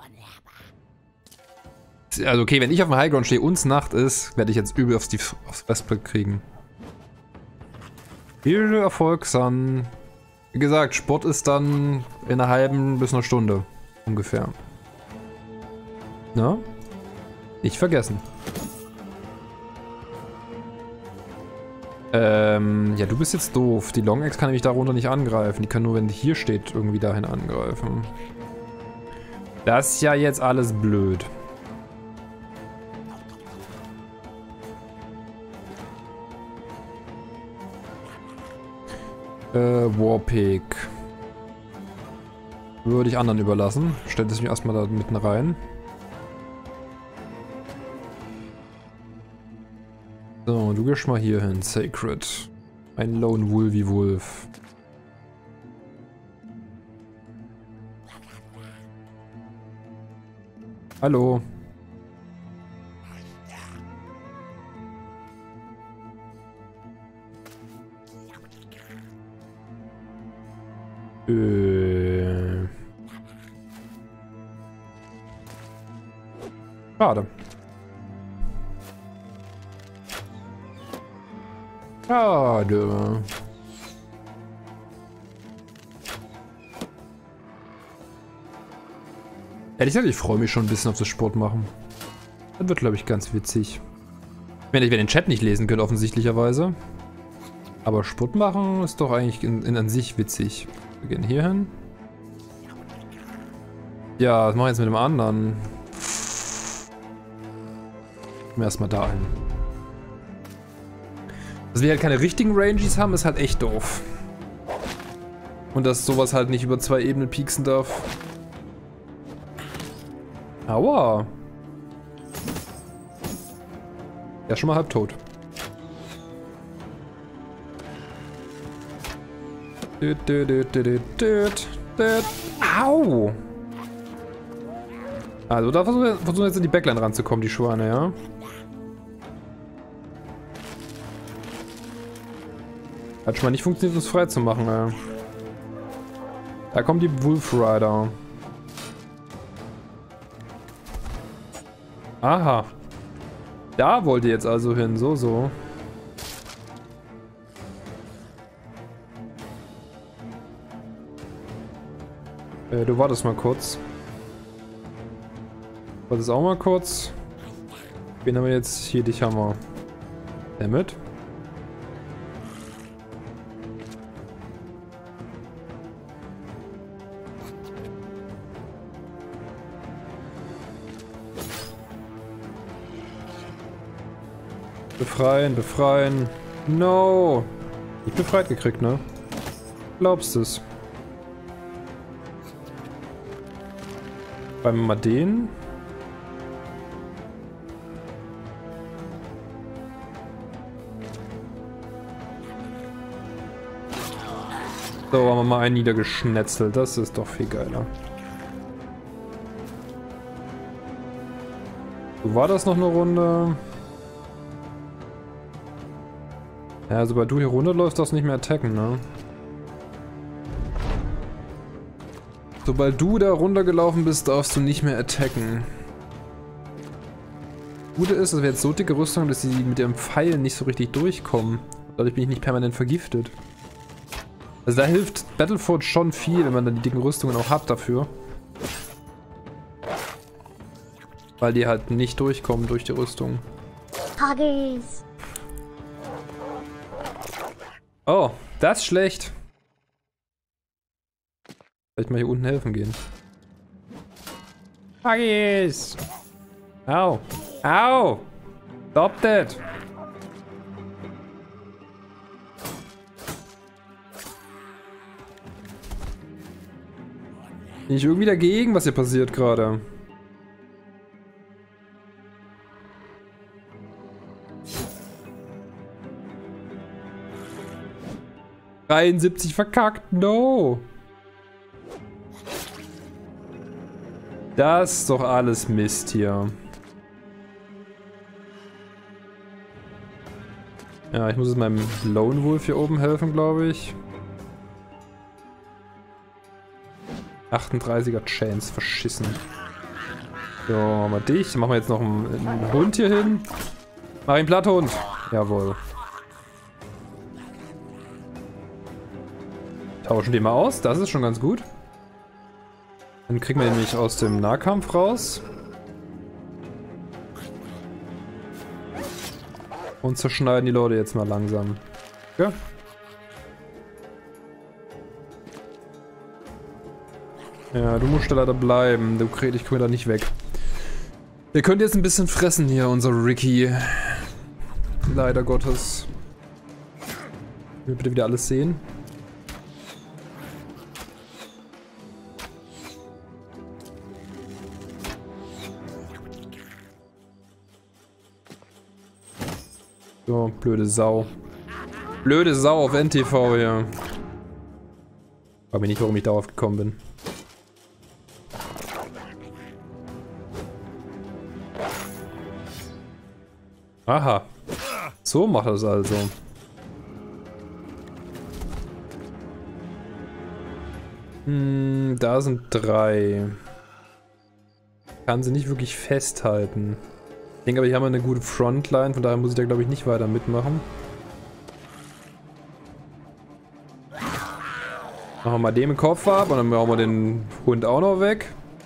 Also okay, wenn ich auf dem Highground stehe und es Nacht ist, werde ich jetzt übel aufs, die, aufs Westblick kriegen. Viel Erfolg, Sun. Wie gesagt, Sport ist dann in einer halben bis einer Stunde ungefähr. Na? Nicht vergessen. Ähm, ja, du bist jetzt doof. Die Long Axe kann nämlich darunter nicht angreifen. Die kann nur, wenn die hier steht, irgendwie dahin angreifen. Das ist ja jetzt alles blöd. Äh, Warpig. Würde ich anderen überlassen. Stellt es mich erstmal da mitten rein. So, du gehst mal hier hin. Sacred. Ein Lone Wolvie Wolf. Hallo. Äh. Schade. Schade. Ehrlich gesagt, ich freue mich schon ein bisschen auf das Sport machen. Das wird, glaube ich, ganz witzig. Ich meine, ich werde den Chat nicht lesen können, offensichtlicherweise. Aber Sport machen ist doch eigentlich in, in an sich witzig. Wir gehen hier hin. Ja, was mache ich jetzt mit dem anderen? Gehen wir erstmal da hin. Dass wir halt keine richtigen Ranges haben, ist halt echt doof. Und dass sowas halt nicht über zwei Ebenen pieksen darf. Aua. Der ist schon mal halb tot. Düt, düt, düt, düt, düt, düt. Au! Also da versuchen wir, versuchen wir jetzt in die Backline ranzukommen, die Schweine, ja? Hat schon mal nicht funktioniert, uns frei zu machen, ey. Da kommt die Wolf Rider. Aha. Da wollt ihr jetzt also hin, so, so. Äh, du wartest mal kurz. Wartest auch mal kurz. Wen haben wir jetzt? Hier, dich haben wir. Damit. Befreien, befreien. No! Ich befreit gekriegt, ne? Glaubst du es? Beim mal den. So, haben wir mal einen niedergeschnetzelt. Das ist doch viel geiler. So, war das noch eine Runde? Ja, sobald du hier runterläufst, darfst du nicht mehr attacken, ne? Sobald du da runtergelaufen bist, darfst du nicht mehr attacken. Das Gute ist, dass wir jetzt so dicke Rüstung, dass sie mit ihrem Pfeil nicht so richtig durchkommen. Dadurch bin ich nicht permanent vergiftet. Also da hilft Battleforge schon viel, wenn man dann die dicken Rüstungen auch hat dafür. Weil die halt nicht durchkommen durch die Rüstung.
Huggies.
Oh, das ist schlecht. Vielleicht mal hier unten helfen gehen. Huggies! Au! Au! Stop that! Bin ich irgendwie dagegen, was hier passiert gerade? dreiundsiebzig verkackt, no! Das ist doch alles Mist hier. Ja, ich muss jetzt meinem Lone Wolf hier oben helfen, glaube ich. achtunddreißiger Chance, verschissen. So, machen wir dich. Dann machen wir jetzt noch einen, einen Hund hier hin. Mach ihn Platthund. Jawohl. Tauschen die mal aus, das ist schon ganz gut. Dann kriegen wir ihn nämlich aus dem Nahkampf raus. Und zerschneiden die Leute jetzt mal langsam. Ja. Ja, du musst da leider bleiben. Du kriegst, ich komme da nicht weg. Ihr könnt jetzt ein bisschen fressen hier, unser Ricky. Leider Gottes. Können wir bitte wieder alles sehen? So, blöde Sau. Blöde Sau auf N T V hier. Frag mich nicht, warum ich darauf gekommen bin. Aha. So macht er es also. Hm, da sind drei. Kann sie nicht wirklich festhalten. Ich denke aber, hier haben wir eine gute Frontline, von daher muss ich da glaube ich nicht weiter mitmachen. Machen wir mal den Kopf ab und dann machen wir den Hund auch noch weg.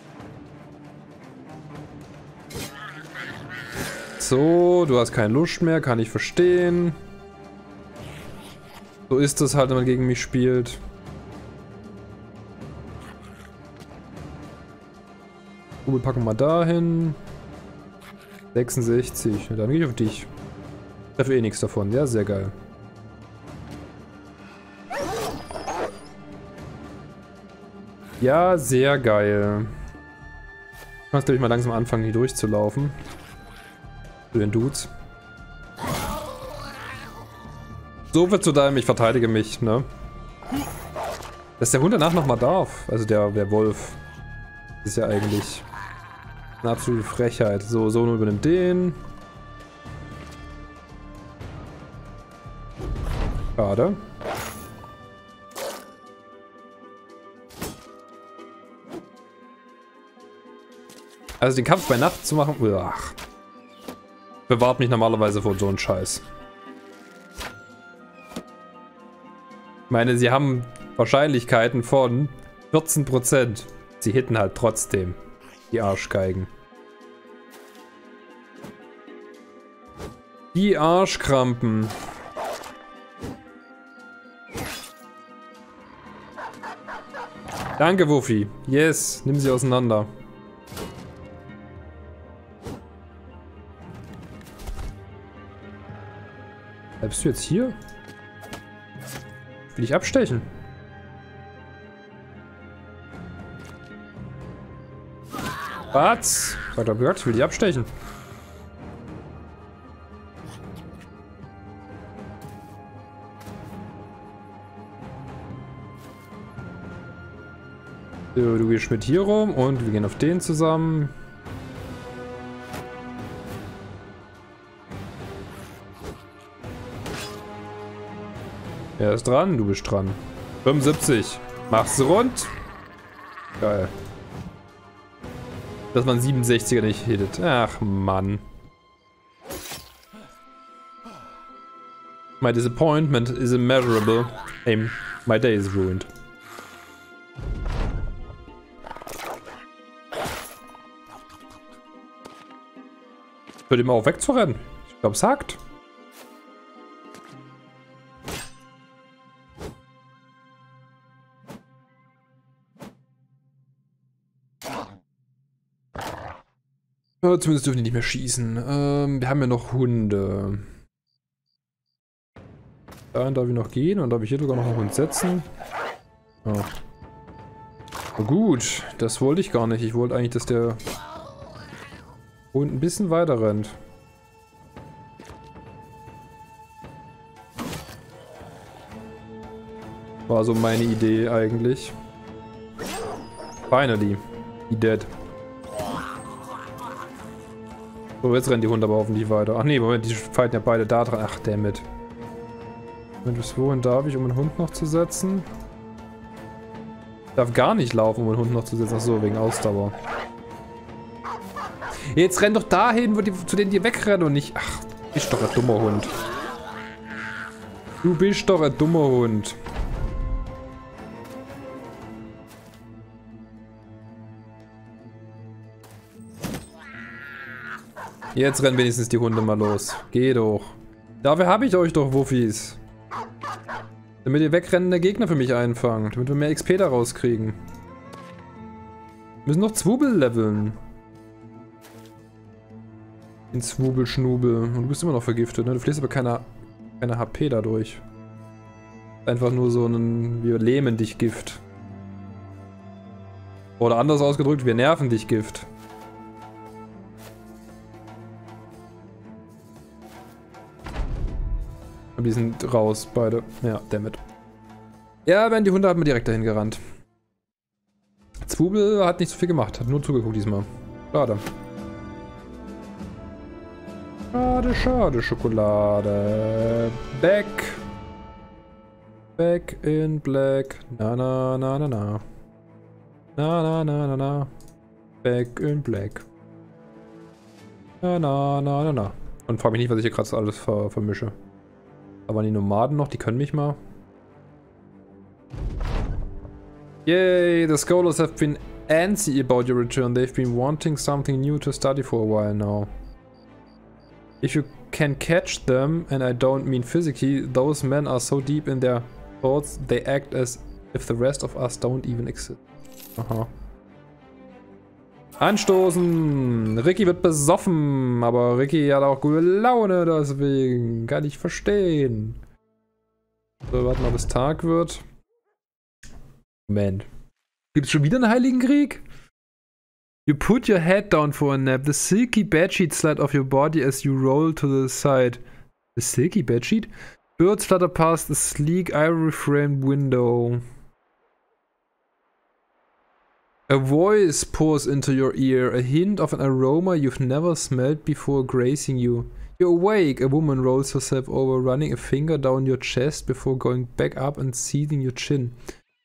So, du hast keine Lust mehr, kann ich verstehen. So ist es halt, wenn man gegen mich spielt. Kugel packen wir da hin. sechsundsechzig, dann gehe ich auf dich. Ich treffe eh nichts davon, ja, sehr geil. Ja, sehr geil. Ich muss glaube ich mal langsam anfangen, hier durchzulaufen. Zu den Dudes. So wird zu deinem, ich verteidige mich, ne? Dass der Hund danach nochmal darf. Also der, der Wolf. Ist ja eigentlich eine absolute Frechheit. So, Sono übernimmt den. Schade. Also den Kampf bei Nacht zu machen, ach, bewahrt mich normalerweise vor so einem Scheiß. Ich meine, sie haben Wahrscheinlichkeiten von vierzehn Prozent. Sie hitten halt trotzdem. Die Arschgeigen. Die Arschkrampen. Danke, Wuffi. Yes, nimm sie auseinander. Bleibst du jetzt hier? Will ich abstechen? Was? Ich hab doch gesagt, ich will die abstechen. So, du gehst mit hier rum und wir gehen auf den zusammen. Er ist dran, du bist dran. fünfundsiebzig. Mach's rund. Geil. Dass man siebenundsechziger nicht hittet. Ach, Mann. My disappointment is immeasurable. Hey, my day is ruined. Ich würde ihm auch wegzurennen. Ich glaube, es hakt. Ja, zumindest dürfen die nicht mehr schießen. Ähm, wir haben ja noch Hunde. Dahin darf ich noch gehen und darf ich hier sogar noch einen Hund setzen. Oh. Oh gut, das wollte ich gar nicht. Ich wollte eigentlich, dass der Hund ein bisschen weiter rennt. War so meine Idee eigentlich. Finally. He dead. So, jetzt rennen die Hunde aber hoffentlich weiter. Ach nee, Moment, die fighten ja beide da dran. Ach, dammit. Moment, bis wohin darf ich, um einen Hund noch zu setzen? Ich darf gar nicht laufen, um einen Hund noch zu setzen. Ach so, wegen Ausdauer. Jetzt renn doch dahin, wo die, zu denen die wegrennen und nicht... Ach, du bist doch ein dummer Hund. Du bist doch ein dummer Hund. Jetzt rennen wenigstens die Hunde mal los. Geh doch. Dafür habe ich euch doch, Wuffis. Damit ihr wegrennende Gegner für mich einfangt. Damit wir mehr X P da rauskriegen. Wir müssen noch Zwubel leveln. Den Zwubel-Schnubel. Und du bist immer noch vergiftet, ne? Du verlierst aber keine, keine H P dadurch. Einfach nur so ein... Wir lähmen dich Gift. Oder anders ausgedrückt, wir nerven dich Gift. Und die sind raus, beide. Ja, dammit. Ja, wenn die Hunde haben wir direkt dahin gerannt. Zwubel hat nicht so viel gemacht, hat nur zugeguckt diesmal. Schade. Schade, schade, Schokolade. Back. Back in black. Na, na, na, na, na. Na, na, na, na, na. Back in black. Na, na, na, na, na. Und frag mich nicht, was ich hier gerade so alles ver vermische. Da waren die Nomaden noch, die können mich mal. Yay, the scholars have been antsy about your return. They've been wanting something new to study for a while now. If you can catch them, and I don't mean physically, those men are so deep in their thoughts, they act as if the rest of us don't even exist. Aha. Anstoßen! Ricky wird besoffen, aber Ricky hat auch gute Laune, deswegen kann ich verstehen. So, warten, ob es Tag wird. Moment. Gibt's schon wieder einen Heiligen Krieg? You put your head down for a nap. The silky bedsheet slide off your body as you roll to the side. The silky bedsheet? Birds flutter past a sleek ivory-framed window. A voice pours into your ear, a hint of an aroma you've never smelled before gracing you. You're awake, a woman rolls herself over, running a finger down your chest before going back up and seething your chin.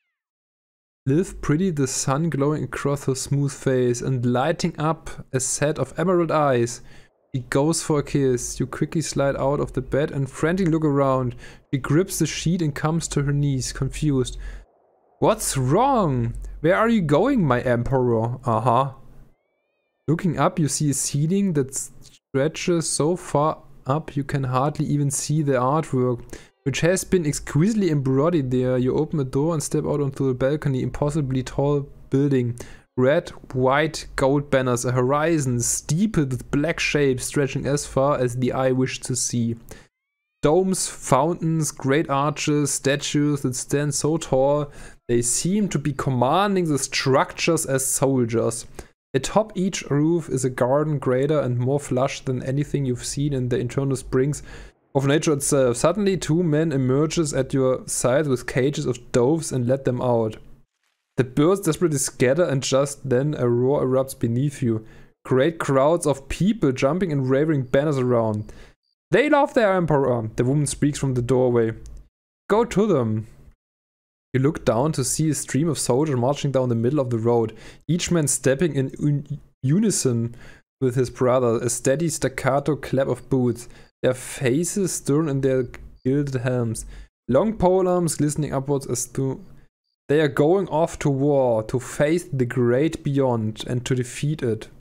Live pretty, the sun glowing across her smooth face and lighting up a set of emerald eyes. She goes for a kiss. You quickly slide out of the bed and frantically look around. She grips the sheet and comes to her knees, confused. What's wrong? Where are you going, my emperor? Uh-huh. Looking up, you see a ceiling that stretches so far up you can hardly even see the artwork, which has been exquisitely embroidered there. You open a door and step out onto the balcony, impossibly tall building. Red, white, gold banners, a horizon steepled with black shapes stretching as far as the eye wished to see. Domes, fountains, great arches, statues that stand so tall they seem to be commanding the structures as soldiers. Atop each roof is a garden greater and more lush than anything you've seen in the internal springs of nature itself. Suddenly two men emerges at your side with cages of doves and let them out. The birds desperately scatter and just then a roar erupts beneath you. Great crowds of people jumping and waving banners around. They love their emperor, the woman speaks from the doorway. Go to them. You look down to see a stream of soldiers marching down the middle of the road, each man stepping in un unison with his brother, a steady staccato clap of boots, their faces stern in their gilded helms, long polearms glistening upwards as though they are going off to war, to face the great beyond and to defeat it.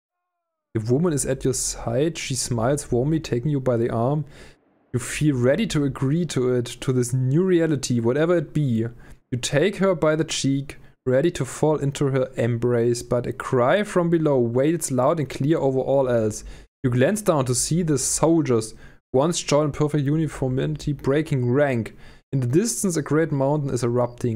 The woman is at your side, she smiles warmly, taking you by the arm. You feel ready to agree to it, to this new reality, whatever it be. You take her by the cheek, ready to fall into her embrace, but a cry from below wails loud and clear over all else. You glance down to see the soldiers, once joined in perfect uniformity, breaking rank. In the distance a great mountain is erupting.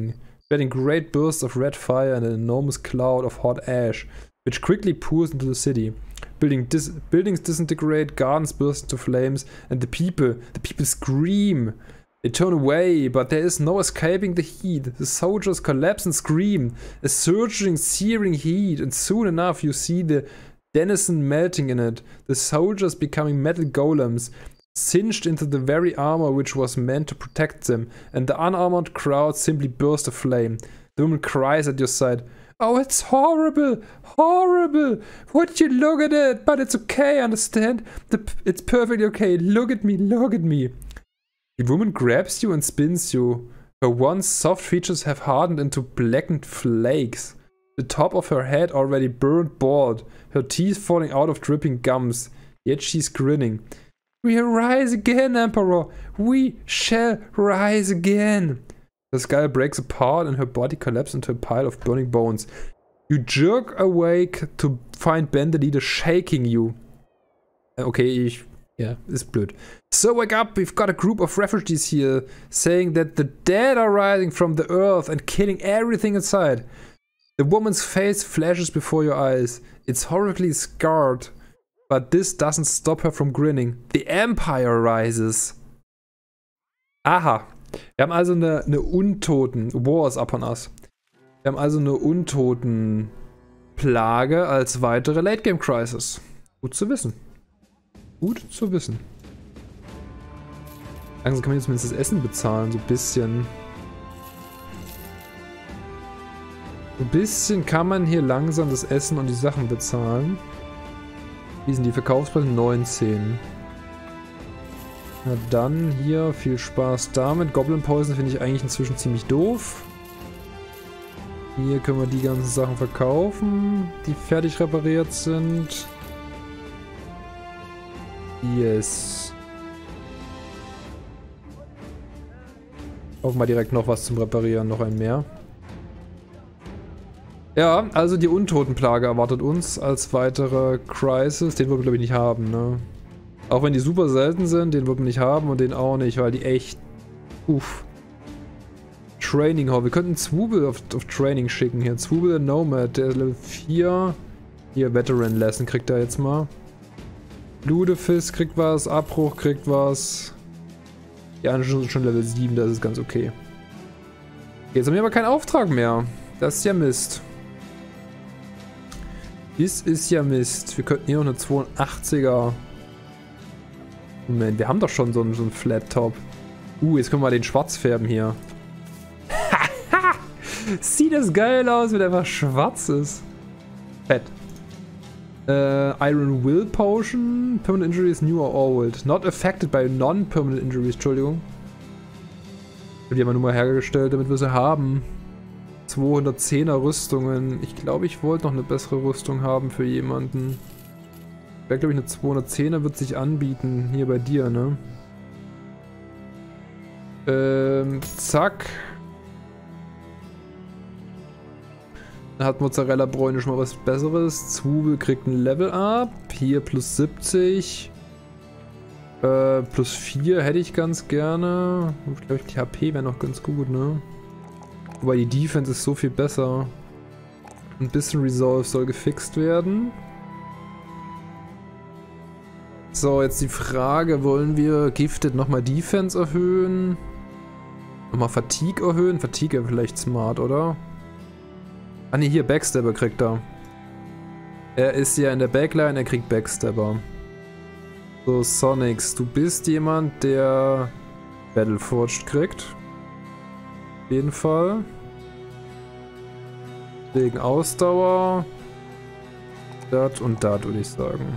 spreading great bursts of red fire and an enormous cloud of hot ash, which quickly pours into the city. Building dis buildings disintegrate, gardens burst into flames, and the people, the people scream. They turn away, but there is no escaping the heat. The soldiers collapse and scream. A surging, searing heat, and soon enough you see the denizen melting in it. The soldiers becoming metal golems, singed into the very armor which was meant to protect them, and the unarmored crowd simply burst aflame. The woman cries at your side, "Oh, it's horrible! Horrible! Would you look at it? But it's okay, understand? The, it's perfectly okay. Look at me, look at me." The woman grabs you and spins you. Her once soft features have hardened into blackened flakes. The top of her head already burned bald, her teeth falling out of dripping gums. Yet she's grinning. "We'll rise again, Emperor! We shall rise again!" The skull breaks apart and her body collapses into a pile of burning bones. You jerk awake to find Ben the leader shaking you. Okay, ich... ja, ist blöd. "So wake up, we've got a group of refugees here, saying that the dead are rising from the earth and killing everything in sight." The woman's face flashes before your eyes. It's horribly scarred, but this doesn't stop her from grinning. The Empire rises. Aha. Wir haben also eine, eine Untoten... War is upon us. Wir haben also eine Untoten-Plage als weitere Late-Game-Crisis. Gut zu wissen. Gut zu wissen. Langsam kann man jetzt zumindest das Essen bezahlen, so ein bisschen. So ein bisschen kann man hier langsam das Essen und die Sachen bezahlen. Wie sind die Verkaufspreise? neunzehn. Na dann hier, viel Spaß damit. Goblin Poison finde ich eigentlich inzwischen ziemlich doof. Hier können wir die ganzen Sachen verkaufen, die fertig repariert sind. Yes. Kaufen wir direkt noch was zum Reparieren, noch ein mehr. Ja, also die Untotenplage erwartet uns als weitere Crisis. Den wollen wir glaube ich nicht haben, ne? Auch wenn die super selten sind, den wollen wir nicht haben und den auch nicht, weil die echt... Uff. Training Hall. Wir könnten Zwubel auf, auf Training schicken hier. Zwubel Nomad, der ist Level vier. Hier, Veteran Lesson kriegt er jetzt mal. Ludefisk kriegt was, Abbruch kriegt was. Die anderen sind schon Level sieben, das ist ganz okay. Jetzt haben wir aber keinen Auftrag mehr. Das ist ja Mist. Das ist ja Mist. Wir könnten hier noch eine zweiundachtziger... Moment, wir haben doch schon so einen, so einen Flat-Top. Uh, jetzt können wir den schwarz färben hier. Sieht das geil aus, wenn er einfach schwarz ist. Fett. Äh, Iron Will Potion. Permanent Injuries, new or old. Not affected by non-permanent injuries, Entschuldigung. Die haben wir nur mal hergestellt, damit wir sie haben. zweihundertzehner Rüstungen. Ich glaube, ich wollte noch eine bessere Rüstung haben für jemanden. Wäre, glaube ich, eine zweihundertzehner wird sich anbieten. Hier bei dir, ne? Ähm, zack. Dann hat Mozzarella Bräune schon mal was Besseres. Zwubel kriegt ein Level up. Hier plus siebzig. Äh, plus vier hätte ich ganz gerne. Ich glaube, die H P wäre noch ganz gut, ne? Wobei die Defense ist so viel besser. Ein bisschen Resolve soll gefixt werden. So, jetzt die Frage, wollen wir Gifted nochmal Defense erhöhen? Nochmal Fatigue erhöhen? Fatigue wäre vielleicht smart, oder? Ah ne, hier, Backstabber kriegt er. Er ist ja in der Backline, er kriegt Backstabber. So, Sonics, du bist jemand, der Battleforged kriegt. Auf jeden Fall. Wegen Ausdauer. Das und das, würde ich sagen.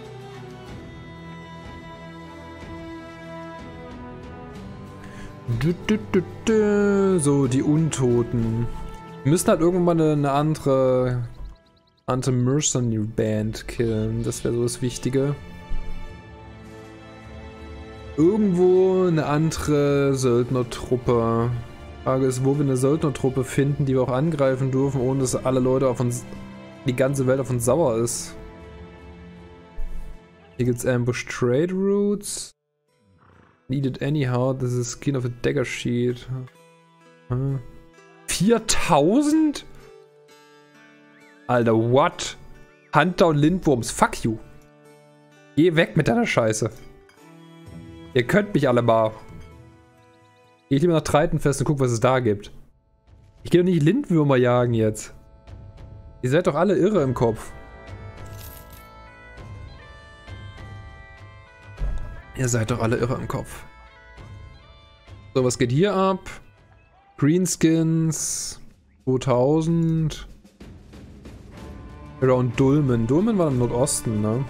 So, die Untoten. Wir müssen halt irgendwann mal eine, eine andere Anti-Mercenary Band killen. Das wäre so das Wichtige. Irgendwo eine andere Söldnertruppe. Frage ist, wo wir eine Söldnertruppe finden, die wir auch angreifen dürfen, ohne dass alle Leute auf uns, die ganze Welt auf uns sauer ist. Hier gibt's Ambush Trade Routes. Needed anyhow, this is skin of a dagger sheet. Hm. viertausend? Alter, what? Huntdown Lindwurms, fuck you. Geh weg mit deiner Scheiße. Ihr könnt mich alle mal. Geh lieber nach Treitenfest und guck, was es da gibt. Ich geh doch nicht Lindwürmer jagen jetzt. Ihr seid doch alle irre im Kopf. Ihr seid doch alle irre im Kopf. So, was geht hier ab? Greenskins. zweitausend. Around Dulmen. Dulmen war im Nordosten, ne?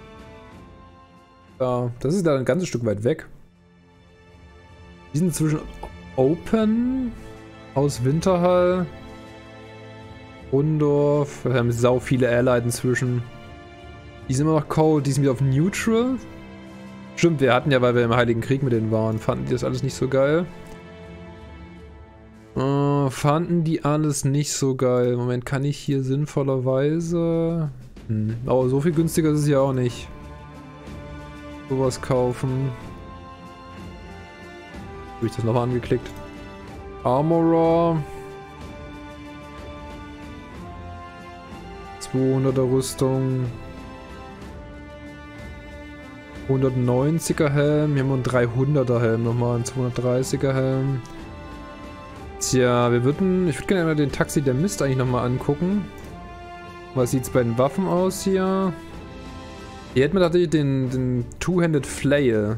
Da, das ist da ein ganzes Stück weit weg. Die sind inzwischen open. Aus Winterhall. Rundorf. Wir haben sau viele Allied inzwischen. Die sind immer noch cold. Die sind wieder auf Neutral. Stimmt, wir hatten ja, weil wir im Heiligen Krieg mit denen waren, fanden die das alles nicht so geil. Äh, fanden die alles nicht so geil. Moment, kann ich hier sinnvollerweise... Hm. Aber so viel günstiger ist es ja auch nicht. Sowas kaufen. Habe ich das nochmal angeklickt? Armorer. zweihunderter Rüstung. hundertneunziger Helm. Hier haben wir einen dreihunderter Helm nochmal. Einen zweihundertdreißiger Helm. Tja, wir würden... Ich würde gerne mal den Taxi der Mist eigentlich nochmal angucken. Was sieht es bei den Waffen aus hier? Hier hätten wir tatsächlich den, den Two-Handed Flail.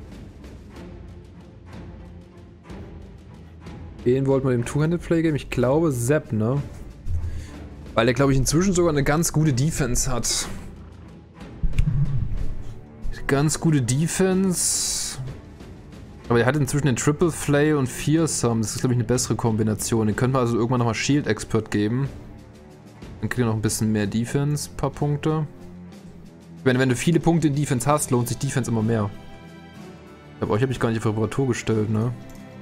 Den wollten wir dem Two-Handed Flail geben. Ich glaube Sepp, ne? Weil der, glaube ich, inzwischen sogar eine ganz gute Defense hat. Ganz gute Defense. Aber er hat inzwischen den Triple Flail und Fearsome. Das ist, glaube ich, eine bessere Kombination. Den könnten wir also irgendwann nochmal Shield Expert geben. Dann kriegen wir noch ein bisschen mehr Defense. Ein paar Punkte. Wenn, wenn du viele Punkte in Defense hast, lohnt sich Defense immer mehr. Aber euch habe ich gar nicht auf Reparatur gestellt, ne?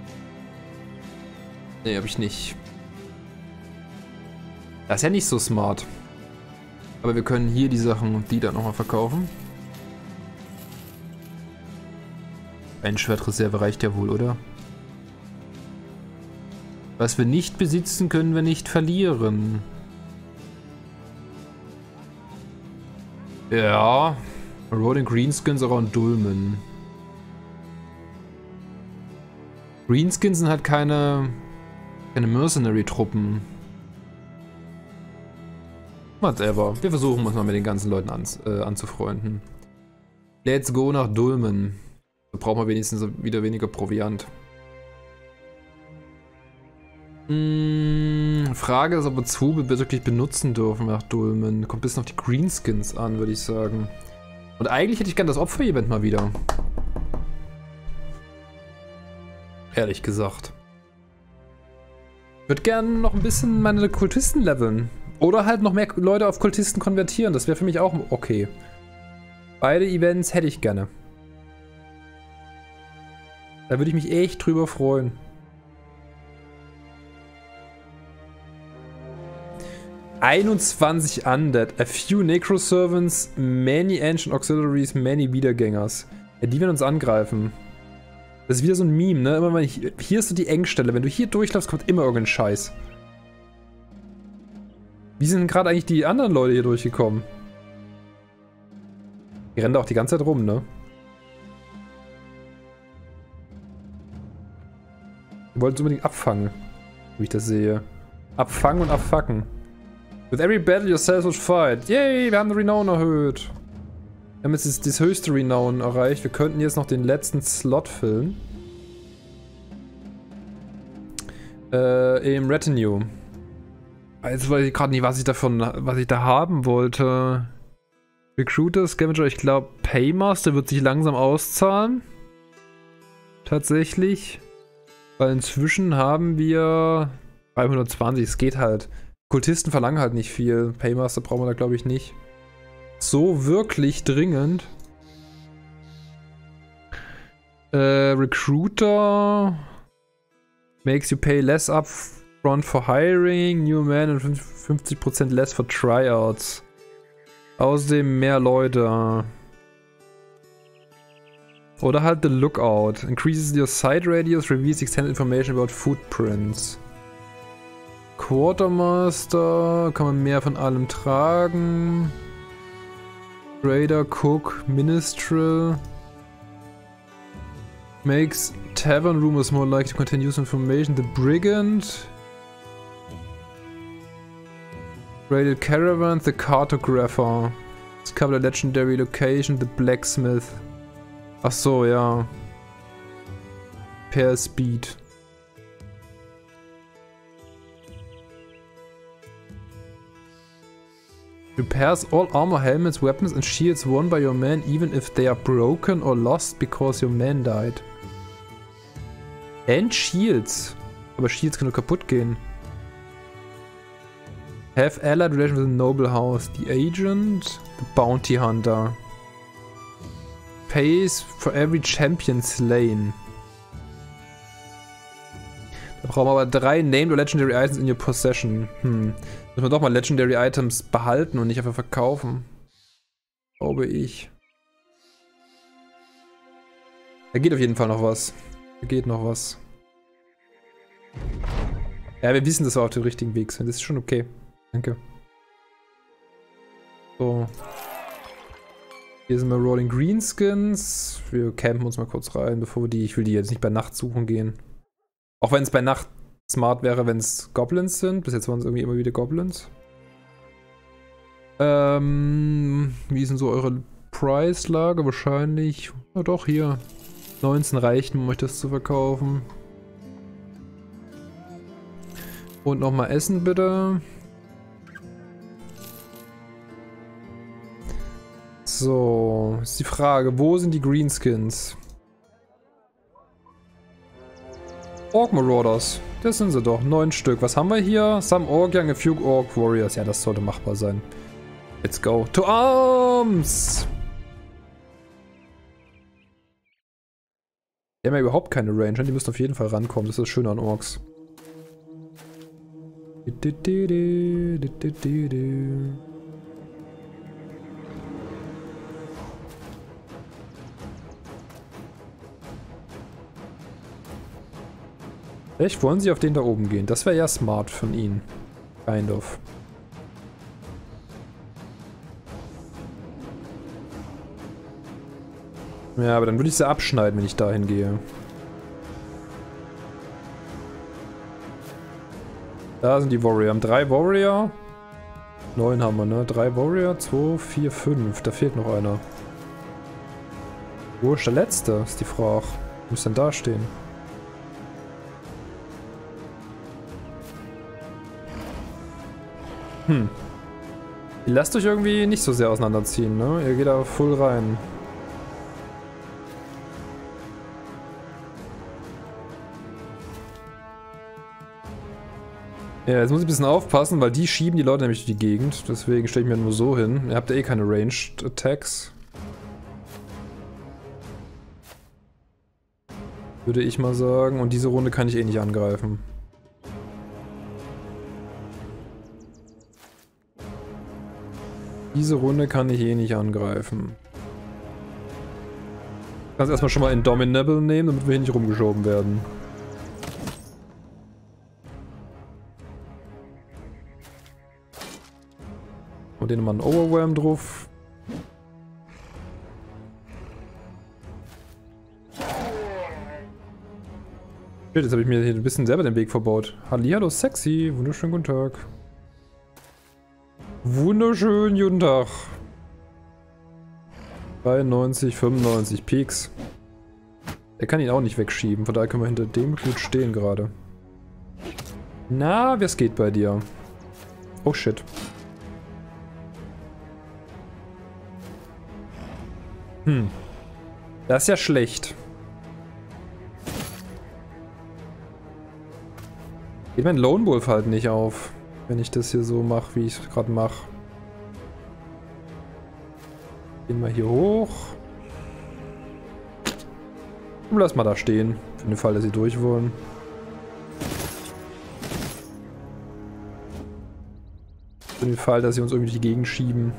Ne, habe ich nicht. Das ist ja nicht so smart. Aber wir können hier die Sachen und die dann nochmal verkaufen. Ein Schwertreserve reicht ja wohl, oder? Was wir nicht besitzen, können wir nicht verlieren. Ja. Rolling Greenskins around Dulmen. Greenskins sind halt keine, keine Mercenary-Truppen. Whatever. Wir versuchen uns mal mit den ganzen Leuten an, äh, anzufreunden. Let's go nach Dulmen. Da brauchen wir wenigstens wieder weniger Proviant. Hm, Frage ist, ob wir Zwiebel wirklich benutzen dürfen nach Dulmen. Kommt ein bisschen auf die Greenskins an, würde ich sagen. Und eigentlich hätte ich gerne das Opfer-Event mal wieder. Ehrlich gesagt. Ich würde gerne noch ein bisschen meine Kultisten leveln. Oder halt noch mehr Leute auf Kultisten konvertieren. Das wäre für mich auch okay. Beide Events hätte ich gerne. Da würde ich mich echt drüber freuen. einundzwanzig Undead, a few Necroservants, many Ancient Auxiliaries, many Wiedergängers. Ja, die werden uns angreifen. Das ist wieder so ein Meme, ne? Immer wenn ich, hier ist so die Engstelle. Wenn du hier durchläufst, kommt immer irgendein Scheiß. Wie sind denn gerade eigentlich die anderen Leute hier durchgekommen? Die rennen da auch die ganze Zeit rum, ne? Wir wollten es unbedingt abfangen, wie ich das sehe. Abfangen und abfacken. With every battle yourselves will fight. Yay, wir haben den Renown erhöht. Wir haben jetzt das, das höchste Renown erreicht. Wir könnten jetzt noch den letzten Slot füllen. Äh, im Retinue. Jetzt weiß ich gerade nicht, was ich davon, was ich da haben wollte. Recruiter, Scavenger, ich glaube Paymaster wird sich langsam auszahlen. Tatsächlich. Weil inzwischen haben wir dreihundertzwanzig, es geht halt. Kultisten verlangen halt nicht viel. Paymaster brauchen wir da, glaube ich, nicht. So wirklich dringend. Äh, Recruiter makes you pay less upfront for hiring, new man und fünfzig Prozent less for tryouts. Außerdem mehr Leute. Oder halt the Lookout. Increases your sight radius, reveals extended information about footprints. Quartermaster. Kann man mehr von allem tragen. Trader, Cook, Minstrel. Makes tavern rumors more likely to contain useful information. The Brigand. Raided Caravan, the Cartographer. Discover a legendary location, the Blacksmith. Ach so, ja. Per Speed. Repairs all armor, helmets, weapons and shields worn by your men even if they are broken or lost because your man died. And Shields. Aber Shields können nur kaputt gehen. Have allied relation with the noble house. The agent. The bounty hunter. Pays for every champion slain. Da brauchen wir aber drei named or legendary items in your possession. Hm. Müssen wir doch mal legendary items behalten und nicht einfach verkaufen. Glaube ich. Da geht auf jeden Fall noch was. Da geht noch was. Ja, wir wissen, dass wir auf dem richtigen Weg sind. Das ist schon okay. Danke. So. Hier sind wir Rolling Greenskins. Wir campen uns mal kurz rein, bevor wir die... Ich will die jetzt nicht bei Nacht suchen gehen. Auch wenn es bei Nacht smart wäre, wenn es Goblins sind. Bis jetzt waren es irgendwie immer wieder Goblins. Ähm... Wie ist denn so eure Preislage? Wahrscheinlich... Na doch, hier. neunzehn reichen, um euch das zu verkaufen. Und nochmal Essen, bitte. So, ist die Frage, wo sind die Greenskins? Orc Marauders, das sind sie doch, neun Stück. Was haben wir hier? Some Orc Young, a few Orc Warriors. Ja, das sollte machbar sein. Let's go. To arms! Die haben ja überhaupt keine Range, die müssen auf jeden Fall rankommen. Das ist das Schöne an Orks. Vielleicht wollen sie auf den da oben gehen. Das wäre ja smart von ihnen. Kind of. Ja, aber dann würde ich sie abschneiden, wenn ich dahin gehe. Da sind die Warrior. Wir haben drei Warrior. Neun haben wir, ne? Drei Warrior. Zwei, vier, fünf. Da fehlt noch einer. Wo ist der letzte? Ist die Frage. Wo muss denn da stehen? Hm. Ihr lasst euch irgendwie nicht so sehr auseinanderziehen, ne? Ihr geht da voll rein. Ja, jetzt muss ich ein bisschen aufpassen, weil die schieben die Leute nämlich durch die Gegend. Deswegen stelle ich mir nur so hin. Ihr habt ja eh keine Ranged Attacks. Würde ich mal sagen. Und diese Runde kann ich eh nicht angreifen. Diese Runde kann ich eh nicht angreifen. Ich kann es erstmal schon mal Indomitable nehmen, damit wir hier nicht rumgeschoben werden. Und den mal einen Overwhelm drauf. Shit, jetzt habe ich mir hier ein bisschen selber den Weg verbaut. Hallihallo, sexy. Wunderschönen guten Tag. Wunderschönen guten Tag. dreiundneunzig, fünfundneunzig Peaks. Der kann ihn auch nicht wegschieben, von daher können wir hinter dem gut stehen gerade. Na, was geht bei dir? Oh shit. Hm. Das ist ja schlecht. Geht mein Lone Wolf halt nicht auf, wenn ich das hier so mache, wie ich es gerade mache. Gehen wir hier hoch. Und lass mal da stehen, für den Fall, dass sie durch wollen. Für den Fall, dass sie uns irgendwie durch die Gegend schieben.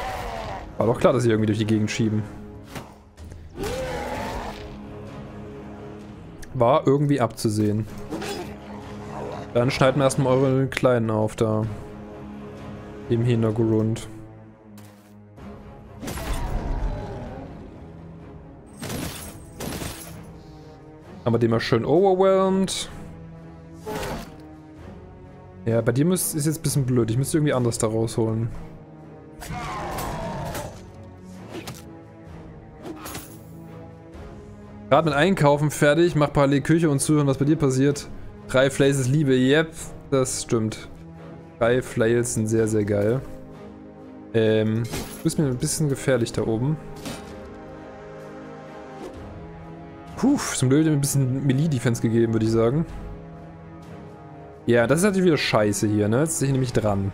War doch klar, dass sie irgendwie durch die Gegend schieben. war irgendwie abzusehen. Dann schneiden wir erstmal eure Kleinen auf da. Im Hintergrund. Haben wir den mal schön overwhelmed. Ja, bei dir müsst, ist jetzt ein bisschen blöd. Ich müsste irgendwie anders da rausholen. Gerade mit Einkaufen fertig, mach parallel Küche und zuhören, was bei dir passiert. Drei Flails ist Liebe, yep, das stimmt. Drei Flails sind sehr, sehr geil. Ähm, du bist mir ein bisschen gefährlich da oben. Puh, zum Glück hat mir ein bisschen Melee-Defense gegeben, würde ich sagen. Ja, das ist natürlich wieder scheiße hier, ne? Jetzt ist ich nämlich dran.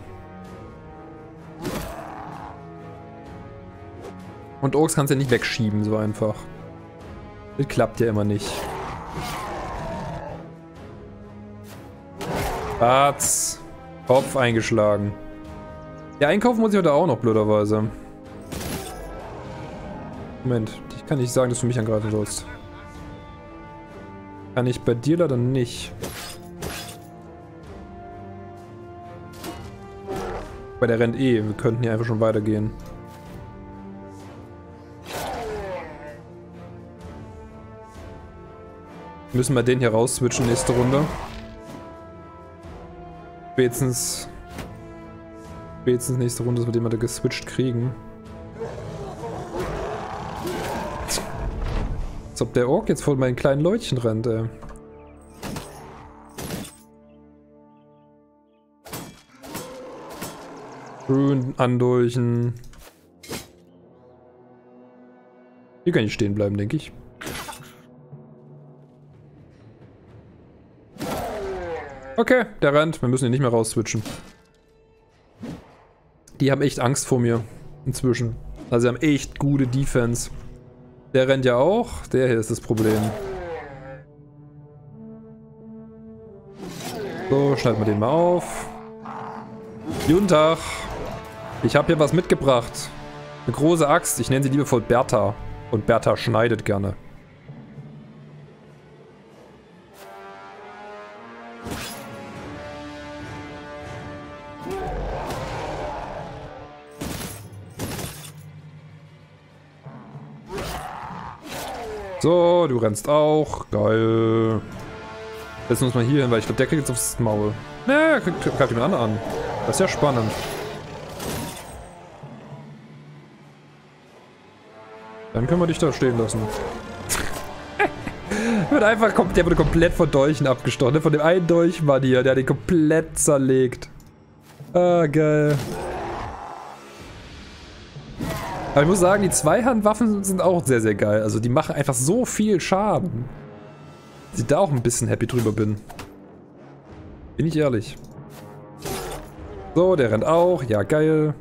Und Orks kannst du ja nicht wegschieben, so einfach. Das klappt ja immer nicht. Batz. Kopf eingeschlagen. Ja, einkaufen muss ich heute auch noch, blöderweise. Moment, ich kann nicht sagen, dass du mich angreifen sollst. Kann ich bei dir leider nicht. Weil der rennt eh, wir könnten hier einfach schon weitergehen. Müssen wir den hier raus switchen nächste Runde. Spätestens. Spätestens nächste Runde, dass wir den mal da geswitcht kriegen. Als ob der Ork jetzt vor meinen kleinen Leutchen rennt, ey. Grün andurchen. Hier kann ich stehen bleiben, denke ich. Okay, der rennt. Wir müssen ihn nicht mehr rausswitchen. Die haben echt Angst vor mir. Inzwischen. Also sie haben echt gute Defense. Der rennt ja auch. Der hier ist das Problem. So, schneiden wir den mal auf. Guten Tag. Ich habe hier was mitgebracht. Eine große Axt. Ich nenne sie liebevoll Bertha. Und Bertha schneidet gerne. So, du rennst auch. Geil. Setzen wir uns mal hier hin, weil ich glaube, der kriegt jetzt aufs Maul. Ne, kriegt, greift jemand anderen an. Das ist ja spannend. Dann können wir dich da stehen lassen. Wird einfach, der wurde komplett von Dolchen abgestochen. Von dem einen Dolchmann hier, der hat den komplett zerlegt. Ah, geil. Aber ich muss sagen, die Zweihandwaffen sind auch sehr, sehr geil. Also die machen einfach so viel Schaden. Dass ich da auch ein bisschen happy drüber bin. Bin ich ehrlich. So, der rennt auch. Ja, geil.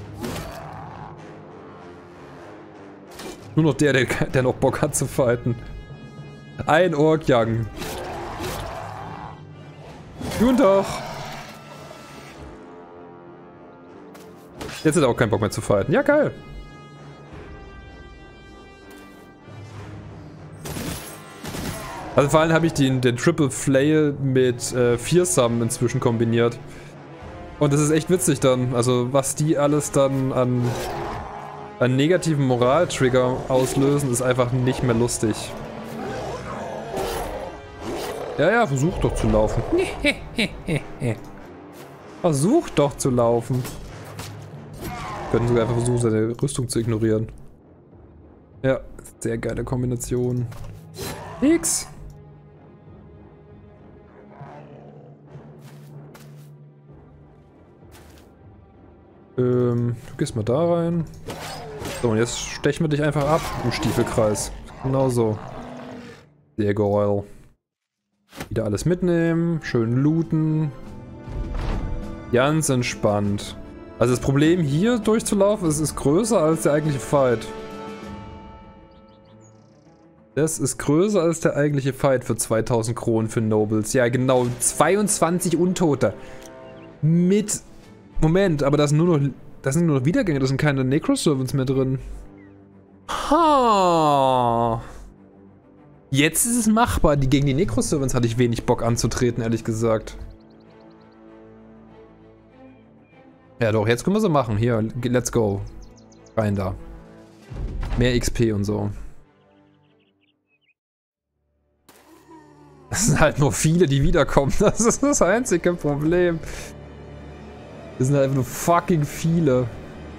Nur noch der, der, der noch Bock hat zu fighten. Ein Ork jagen. Guten Tag. Jetzt hat er auch keinen Bock mehr zu fighten. Ja, geil. Also vor allem habe ich den, den Triple Flail mit äh, Fearsome inzwischen kombiniert. Und das ist echt witzig dann. Also was die alles dann an, an negativen Moral-Trigger auslösen, ist einfach nicht mehr lustig. Ja, ja, versuch doch zu laufen. Versuch doch zu laufen. Wir können sogar einfach versuchen, seine Rüstung zu ignorieren. Ja, sehr geile Kombination. Nix. Ähm, du gehst mal da rein. So, und jetzt stechen wir dich einfach ab im Stiefelkreis. Genau so. Sehr geil. Wieder alles mitnehmen, schön looten. Ganz entspannt. Also das Problem hier durchzulaufen, ist, ist größer als der eigentliche Fight. Das ist größer als der eigentliche Fight für zweitausend Kronen für Nobles. Ja genau, zweiundzwanzig Untote. Mit... Moment, aber das sind nur noch, das sind nur noch Wiedergänge, da sind keine Necro-Servants mehr drin. Ha. Jetzt ist es machbar. Die gegen die Necro-Servants hatte ich wenig Bock anzutreten, ehrlich gesagt. Ja doch, jetzt können wir sie machen. Hier, let's go. Rein da. Mehr X P und so. Das sind halt nur viele, die wiederkommen. Das ist das einzige Problem. Das sind halt einfach nur fucking viele.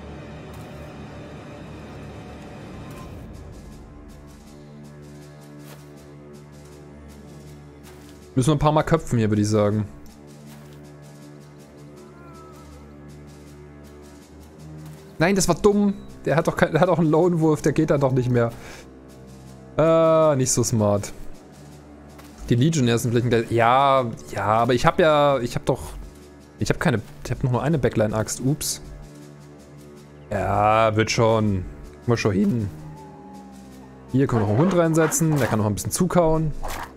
Müssen wir ein paar Mal köpfen hier, würde ich sagen. Nein, das war dumm. Der hat doch kein, der hat auch einen Lone Wolf, der geht dann doch nicht mehr. Ah, nicht so smart. Die Legionnaires sind vielleicht ein gleich. Ja, ja, aber ich habe ja, ich habe doch, ich habe keine, ich habe noch nur eine Backline-Axt. Ups. Ja, wird schon. Muss schon hin. Hier können wir noch einen Hund reinsetzen, der kann noch ein bisschen zukauen.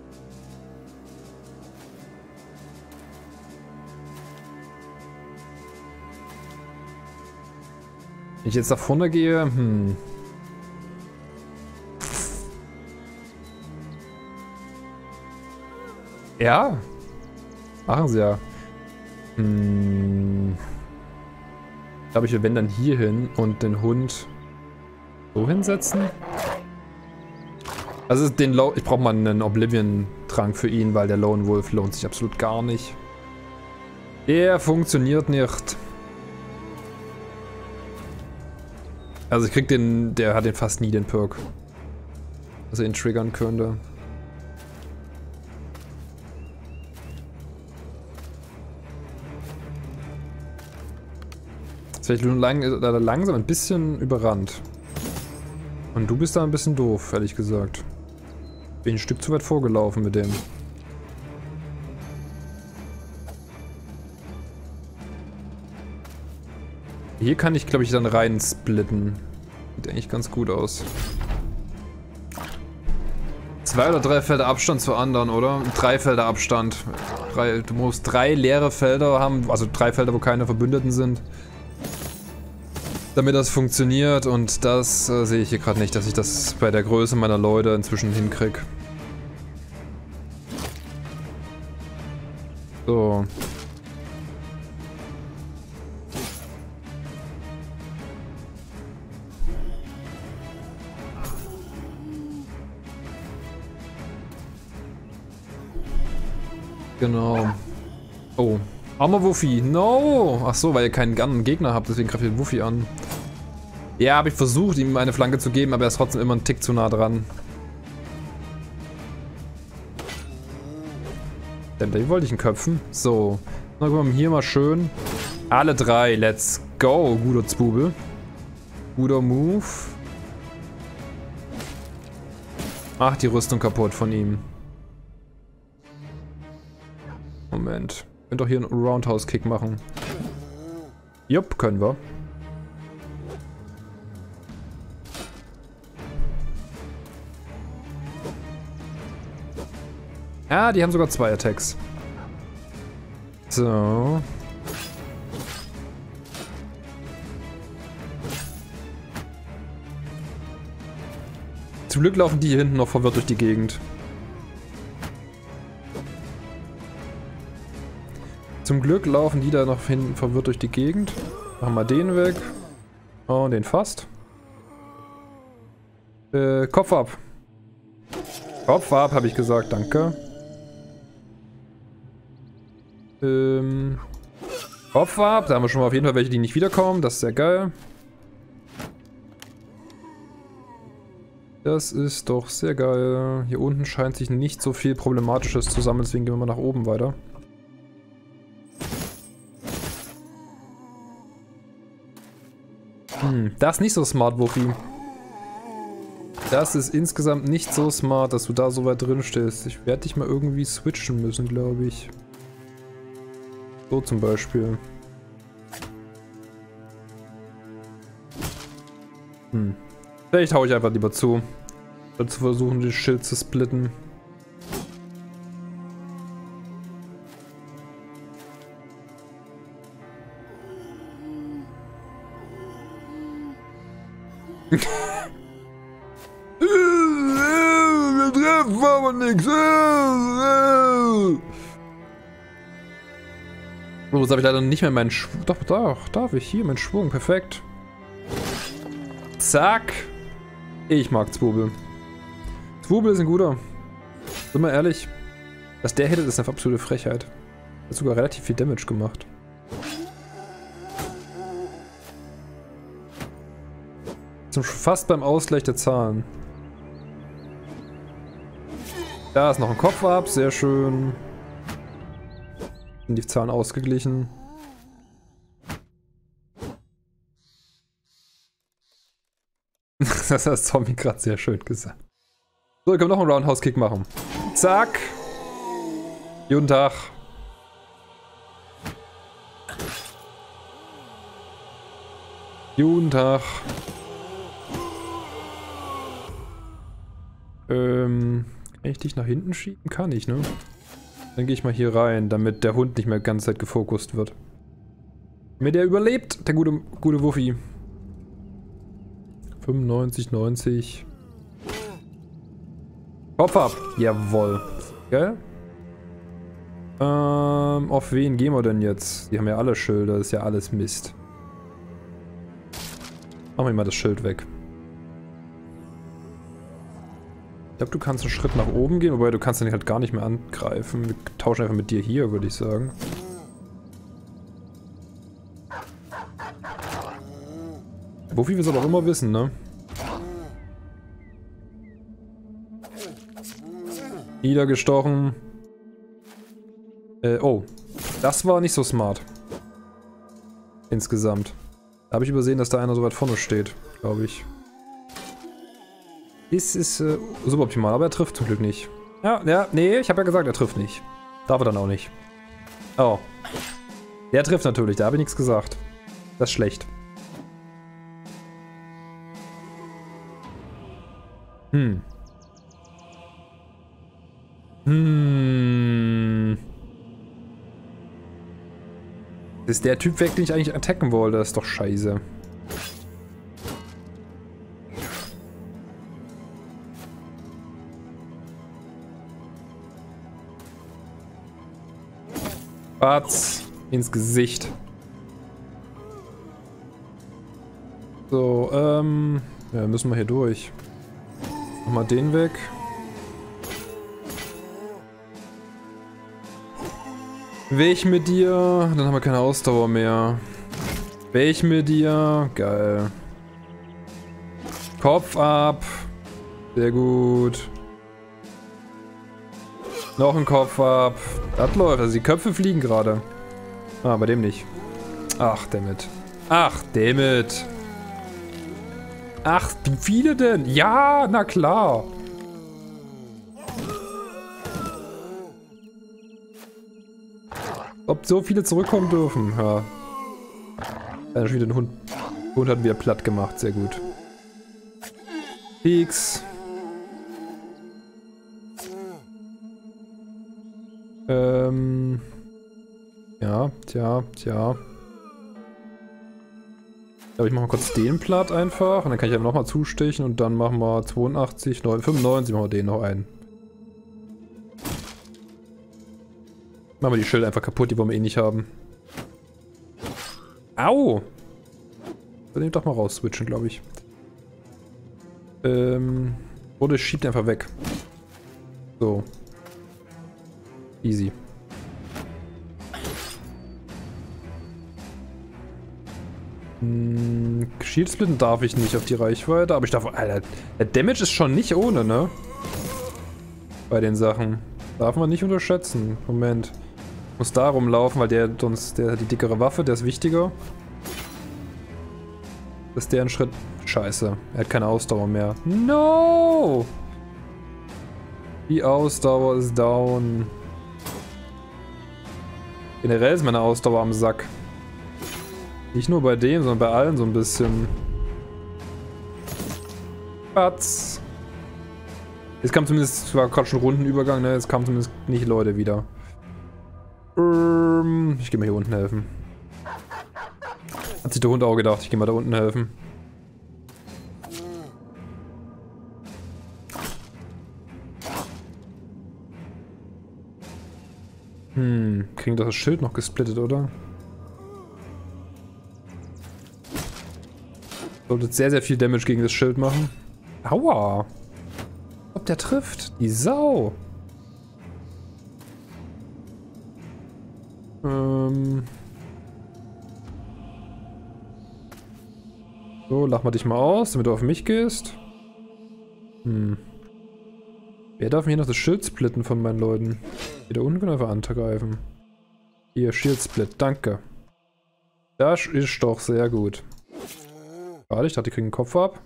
Wenn ich jetzt nach vorne gehe, hm. Ja. Machen sie ja. Hm. Ich glaube, ich will wenn dann hier hin und den Hund so hinsetzen. Also den Lo ich brauche mal einen Oblivion-Trank für ihn, weil der Lone Wolf lohnt sich absolut gar nicht. Der funktioniert nicht. Also ich krieg den, der hat den fast nie, den Perk. Dass er ihn triggern könnte. Jetzt werde ich nur lang, äh, langsam ein bisschen überrannt. Und du bist da ein bisschen doof, ehrlich gesagt. Bin ein Stück zu weit vorgelaufen mit dem. Hier kann ich, glaube ich, dann rein splitten. Sieht eigentlich ganz gut aus. Zwei oder drei Felder Abstand zu anderen, oder? Drei Felder Abstand. Drei, du musst drei leere Felder haben, also drei Felder, wo keine Verbündeten sind. Damit das funktioniert, und das äh, sehe ich hier gerade nicht, dass ich das bei der Größe meiner Leute inzwischen hinkriege. So. Genau. Oh. Armer Wuffi. No! Ach so, weil ihr keinen anderen Gegner habt, deswegen greift ihr den Wuffi an. Ja, habe ich versucht, ihm eine Flanke zu geben, aber er ist trotzdem immer einen Tick zu nah dran. Denn den wollte ich ihn köpfen. So. Dann gucken wir hier mal schön. Alle drei. Let's go, guter Zbubel. Guter Move. Ach, die Rüstung kaputt von ihm. Moment. Könnt doch hier einen Roundhouse-Kick machen. Jupp, können wir. Ja, die haben sogar zwei Attacks. So. Zum Glück laufen die hier hinten noch verwirrt durch die Gegend. Zum Glück laufen die da noch hinten verwirrt durch die Gegend. Machen wir den weg. Oh, den fast. Äh, Kopf ab. Kopf ab, habe ich gesagt, danke. Ähm, Kopf ab, da haben wir schon mal auf jeden Fall welche, die nicht wiederkommen. Das ist sehr geil. Das ist doch sehr geil. Hier unten scheint sich nicht so viel Problematisches zu sammeln, deswegen gehen wir mal nach oben weiter. Hm, das ist nicht so smart, Wuffi. Das ist insgesamt nicht so smart, dass du da so weit drin stehst. Ich werde dich mal irgendwie switchen müssen, glaube ich. So zum Beispiel. Hm. Vielleicht hau ich einfach lieber zu. Statt zu versuchen, den Schild zu splitten. Wir treffen aber nix. So, jetzt habe ich leider nicht mehr meinen Schwung. Doch, doch, darf ich. Hier, mein Schwung. Perfekt. Zack. Ich mag Zwobel. Zwobel ist ein guter. Sind wir ehrlich. Dass der hittet, ist eine absolute Frechheit. Hat sogar relativ viel Damage gemacht. Zum fast beim Ausgleich der Zahlen. Da ist noch ein Kopf ab. Sehr schön. Sind die Zahlen ausgeglichen. Das hat Zombie gerade sehr schön gesagt. So, können wir noch einen Roundhouse-Kick machen. Zack. Guten Tag. Guten Tag. Ähm, kann ich dich nach hinten schieben? Kann ich, ne? Dann gehe ich mal hier rein, damit der Hund nicht mehr die ganze Zeit gefokust wird. Damit der überlebt, der gute, gute Wuffi. fünfundneunzig, neunzig. Kopf ab. Jawohl. Gell? Ähm, auf wen gehen wir denn jetzt? Die haben ja alle Schilder, das ist ja alles Mist. Machen wir mal das Schild weg. Ich glaube, du kannst einen Schritt nach oben gehen, wobei du kannst den halt gar nicht mehr angreifen. Wir tauschen einfach mit dir hier, würde ich sagen. Wofür wir es aber auch immer wissen, ne? Niedergestochen. Äh, oh. Das war nicht so smart. Insgesamt. Da habe ich übersehen, dass da einer so weit vorne steht, glaube ich. Ist, ist äh, suboptimal, aber er trifft zum Glück nicht. Ja, ja, nee, ich habe ja gesagt, er trifft nicht. Darf er dann auch nicht. Oh. Der trifft natürlich, da habe ich nichts gesagt. Das ist schlecht. Hm. Hm. Das ist der Typ weg, den ich eigentlich attacken wollte. Das ist doch scheiße. Batz ins Gesicht. So, ähm... ja, müssen wir hier durch. Mach mal den weg. Weg mit dir. Dann haben wir keine Ausdauer mehr. Weg mit dir. Geil. Kopf ab. Sehr gut. Noch ein Kopf ab. Das läuft. Also die Köpfe fliegen gerade. Ah, bei dem nicht. Ach, dammit. Ach, dammit. Ach, wie viele denn? Ja, na klar. Ob so viele zurückkommen dürfen? Ja. Ja, schon wieder den Hund. Der Hund hat wieder platt gemacht. Sehr gut. Peaks. Ähm. Ja, tja, tja. Ich glaube, ich mache mal kurz den platt einfach. Und dann kann ich einfach nochmal zustechen und dann machen wir zweiundachtzig, fünfundneunzig, machen wir den noch ein. Machen wir die Schilder einfach kaputt, die wollen wir eh nicht haben. Au! Dann nehmen wir doch mal raus switchen, glaube ich. Ähm. Oder schiebt einfach weg. So. Easy. Hm, Shield splitten darf ich nicht auf die Reichweite, aber ich darf... Alter, der Damage ist schon nicht ohne, ne? Bei den Sachen. Darf man nicht unterschätzen. Moment. Muss da rumlaufen, weil der sonst... Der hat die dickere Waffe, der ist wichtiger. Das ist der ein Schritt... Scheiße. Er hat keine Ausdauer mehr. No! Die Ausdauer ist down. Generell ist meine Ausdauer am Sack. Nicht nur bei dem, sondern bei allen so ein bisschen. Batz. Jetzt kam zumindest, es war gerade schon Rundenübergang, ne? Jetzt kamen zumindest nicht Leute wieder. Ähm, ich gehe mal hier unten helfen. Hat sich der Hund auch gedacht, ich gehe mal da unten helfen. Hm, kriegen doch das Schild noch gesplittet, oder? Sollte sehr, sehr viel Damage gegen das Schild machen. Aua! Ob der trifft? Die Sau! Ähm... So, lach mal dich mal aus, damit du auf mich gehst. Hm. Wer darf mir hier noch das Schild splitten von meinen Leuten? Hier da unten können wir einfach angreifen. Hier, Shield Split, danke. Das ist doch sehr gut. Warte, ich dachte, die kriegen den Kopf ab.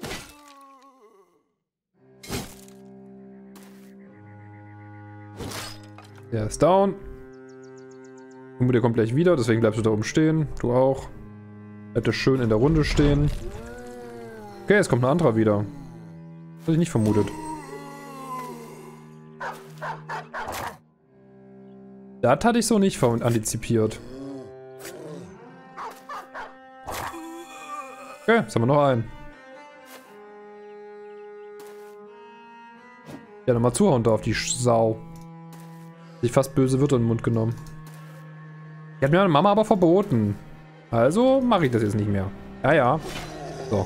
Der ist down. Der kommt gleich wieder, deswegen bleibst du da oben stehen. Du auch. Hätte schön in der Runde stehen. Okay, jetzt kommt ein anderer wieder. Hätte ich nicht vermutet. Das hatte ich so nicht antizipiert. Okay, jetzt haben wir noch einen. Ja, nochmal zuhauen da auf die Sau. Sich fast böse Wörter in den Mund genommen. Die hat mir meine Mama aber verboten. Also mache ich das jetzt nicht mehr. Ja, ja. So.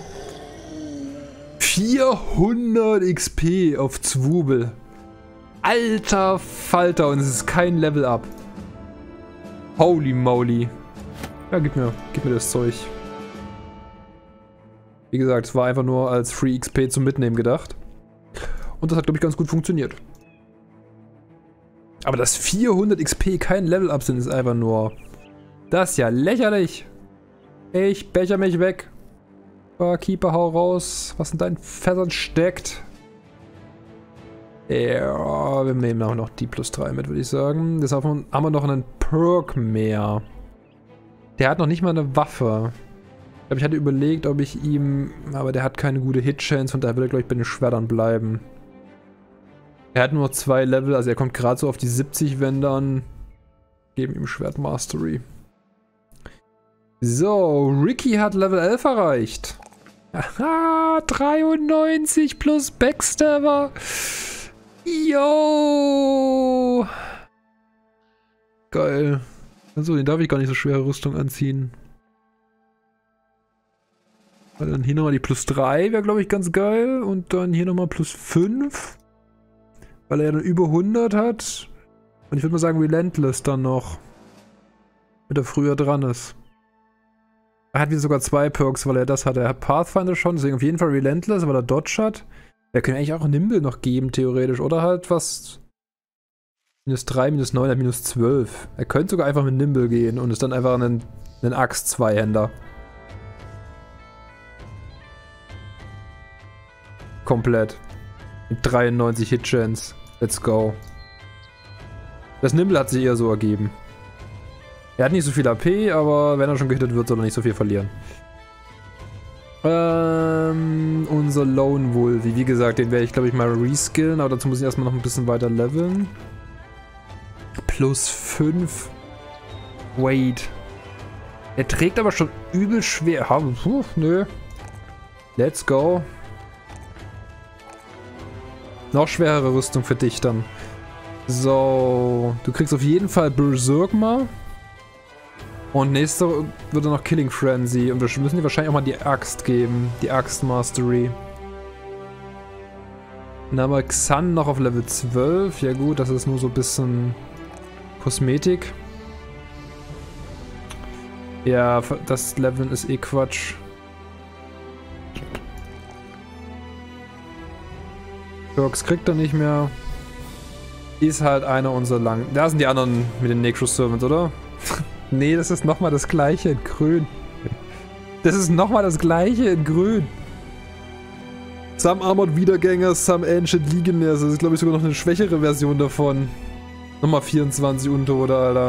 vierhundert X P auf Zwubel. Alter Falter, und es ist kein Level Up. Holy moly. Ja, gib mir, gib mir das Zeug. Wie gesagt, es war einfach nur als Free X P zum Mitnehmen gedacht. Und das hat, glaube ich, ganz gut funktioniert. Aber dass vierhundert X P kein Level Up sind, ist einfach nur... Das ist ja lächerlich. Ich becher mich weg. Barkeeper, hau raus. Was in deinen Fässern steckt. Ja, wir nehmen auch noch die plus drei mit, würde ich sagen. Deshalb haben wir noch einen Perk mehr. Der hat noch nicht mal eine Waffe. Ich glaube, ich hatte überlegt, ob ich ihm... Aber der hat keine gute Hit-Chance und daher wird er, glaube ich, bei den Schwertern bleiben. Er hat nur zwei Level, also er kommt gerade so auf die siebzig Wendern. Geben ihm Schwert Mastery. So, Ricky hat Level elf erreicht. Aha, dreiundneunzig plus Backstabber. Yo! Geil. Also, den darf ich gar nicht so schwere Rüstung anziehen. Weil dann hier nochmal die plus drei wäre, glaube ich, ganz geil. Und dann hier nochmal plus fünf. Weil er ja dann über hundert hat. Und ich würde mal sagen, Relentless dann noch. Damit er früher dran ist. Er hat wieder sogar zwei Perks, weil er das hat. Er hat Pathfinder schon, deswegen auf jeden Fall Relentless, weil er Dodge hat. Wir können eigentlich auch Nimble noch geben, theoretisch. Oder halt was... minus drei, minus neun, minus zwölf. Er könnte sogar einfach mit Nimble gehen und ist dann einfach ein, ein Axt-Zweihänder. Komplett. Mit dreiundneunzig Hit-Chance. Let's go. Das Nimble hat sich eher so ergeben. Er hat nicht so viel A P, aber wenn er schon gehittet wird, soll er nicht so viel verlieren. Ähm, unser Lone Wolf. Wie gesagt, den werde ich, glaube ich, mal reskillen, aber dazu muss ich erstmal noch ein bisschen weiter leveln. Plus fünf. Wait. Er trägt aber schon übel schwer. Ha, puh, nö. Let's go. Noch schwerere Rüstung für dich dann. So. Du kriegst auf jeden Fall Berserkma. Und nächste wird dann noch Killing Frenzy. Und wir müssen dir wahrscheinlich auch mal die Axt geben. Die Axt Mastery. Dann haben wir Xan noch auf Level zwölf. Ja gut, das ist nur so ein bisschen Kosmetik. Ja, das Leveln ist eh Quatsch. Perks kriegt er nicht mehr. Ist halt einer unserer langen... Da sind die anderen mit den Necro-Servants, oder? Nee, das ist nochmal das gleiche in grün. Das ist nochmal das gleiche in grün. Some Armored Wiedergänger, Some Ancient Legionnaires. Das ist, glaube ich, sogar noch eine schwächere Version davon. Nochmal vierundzwanzig Untote, Alter.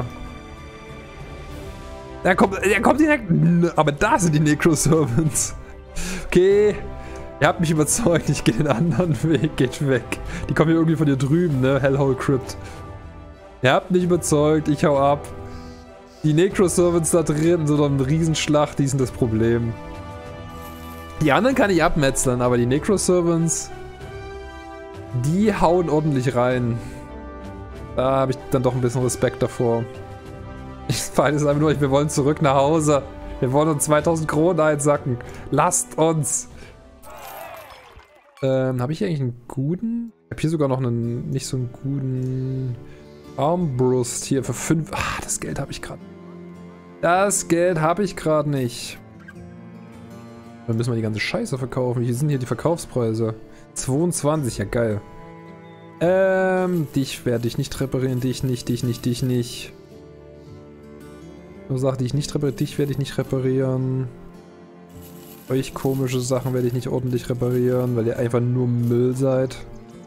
Da kommt, der kommt direkt... Aber da sind die Necro-Servants. Okay. Ihr habt mich überzeugt, ich gehe den anderen Weg, geht weg. Die kommen hier irgendwie von dir drüben, ne? Hellhole Crypt. Ihr habt mich überzeugt, ich hau ab. Die Necro-Servants da drin, so eine Riesenschlacht, die sind das Problem. Die anderen kann ich abmetzeln, aber die Necro-Servants, die hauen ordentlich rein. Da habe ich dann doch ein bisschen Respekt davor. Ich meine es einfach nur, wir wollen zurück nach Hause. Wir wollen uns zweitausend Kronen einsacken. Lasst uns! Ähm, habe ich hier eigentlich einen guten? Ich habe hier sogar noch einen, nicht so einen guten Armbrust hier für fünf. Ah, das Geld habe ich gerade. Das Geld habe ich gerade nicht. Dann müssen wir die ganze Scheiße verkaufen. Wie sind hier die Verkaufspreise? zweiundzwanzig, ja geil. Ähm, dich werde ich nicht reparieren, dich nicht, dich nicht, dich nicht. Nur Sachen, die ich nicht repariere, dich werde ich nicht reparieren. Euch komische Sachen werde ich nicht ordentlich reparieren, weil ihr einfach nur Müll seid.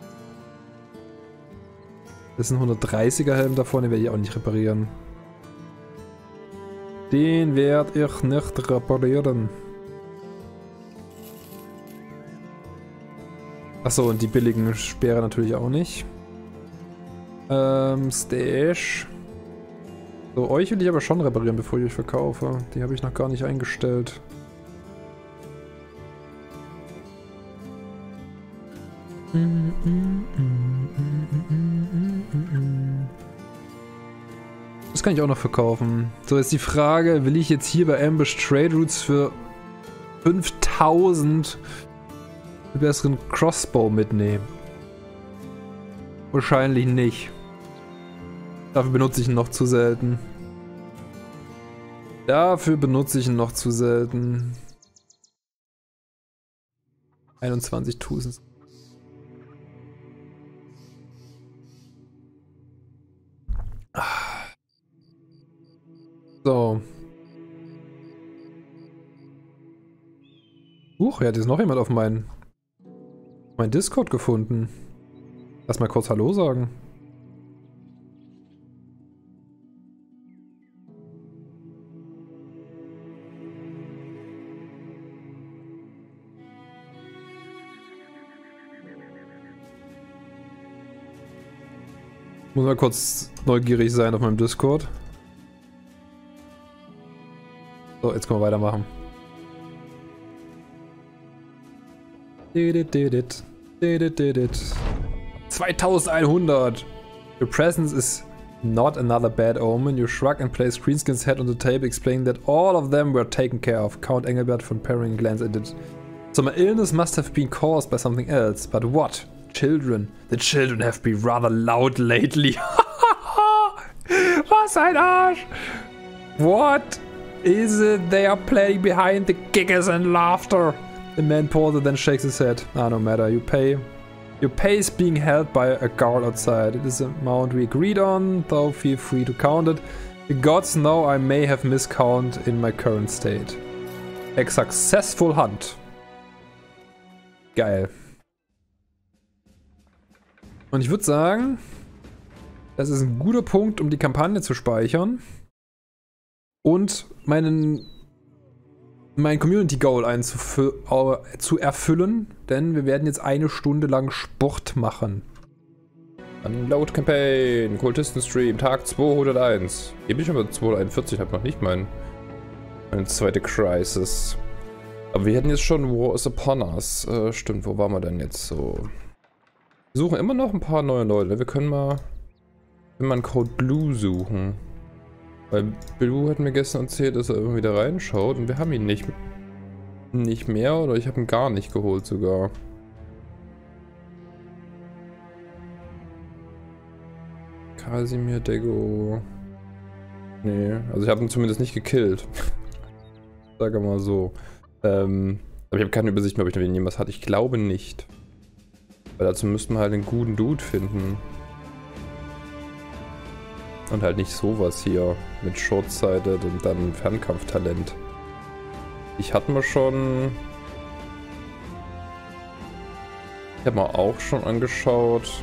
Das ist ein hundertdreißiger Helm davon, den werde ich auch nicht reparieren. Den werde ich nicht reparieren. Achso, und die billigen Speere natürlich auch nicht. Ähm, Stash. So, euch will ich aber schon reparieren, bevor ich euch verkaufe. Die habe ich noch gar nicht eingestellt. Das kann ich auch noch verkaufen. So, jetzt die Frage, will ich jetzt hier bei Ambush Trade Routes für fünftausend einen besseren Crossbow mitnehmen? Wahrscheinlich nicht. Dafür benutze ich ihn noch zu selten. Dafür benutze ich ihn noch zu selten. einundzwanzigtausend. So. Huch, ja, hat jetzt noch jemand auf meinen mein Discord gefunden. Lass mal kurz Hallo sagen. Muss mal kurz neugierig sein auf meinem Discord. So, jetzt können wir weitermachen. zweitausendeinhundert! Your presence is not another bad omen. You shrug and place Greenskin's head on the table, explaining that all of them were taken care of. Count Engelbert von Parrying glance at it. So my illness must have been caused by something else. But what? Children. The children have been rather loud lately. Was ein Arsch! What is it they are playing behind the giggles and laughter? The man pauses, then shakes his head. Ah, no matter. You pay. Your pay is being held by a guard outside. It is the amount we agreed on, though feel free to count it. The gods know I may have miscount in my current state. A successful hunt. Geil. Und ich würde sagen, das ist ein guter Punkt, um die Kampagne zu speichern und meinen mein Community Goal zu erfüllen, denn wir werden jetzt eine Stunde lang Sport machen. Unload Campaign, Kultisten Stream, Tag zweihunderteins. Hier bin ich schon bei zweihunderteinundvierzig, habe noch nicht mein, meine zweite Crisis. Aber wir hätten jetzt schon War is Upon Us. Äh, stimmt, wo waren wir denn jetzt so? Wir suchen immer noch ein paar neue Leute. Wir können mal, wenn man Code Blue suchen. Weil Blue hat mir gestern erzählt, dass er irgendwie da reinschaut und wir haben ihn nicht, nicht mehr oder ich habe ihn gar nicht geholt sogar. Kasimir Dego. Nee, also ich habe ihn zumindest nicht gekillt. Sag mal so. Ähm, aber ich habe keine Übersicht mehr, ob ich noch irgendwas hatte. Ich glaube nicht. Weil dazu müssten wir halt einen guten Dude finden. Und halt nicht sowas hier mit Short-Sighted und dann Fernkampftalent. Ich hatte mir schon... Ich habe mir auch schon angeschaut.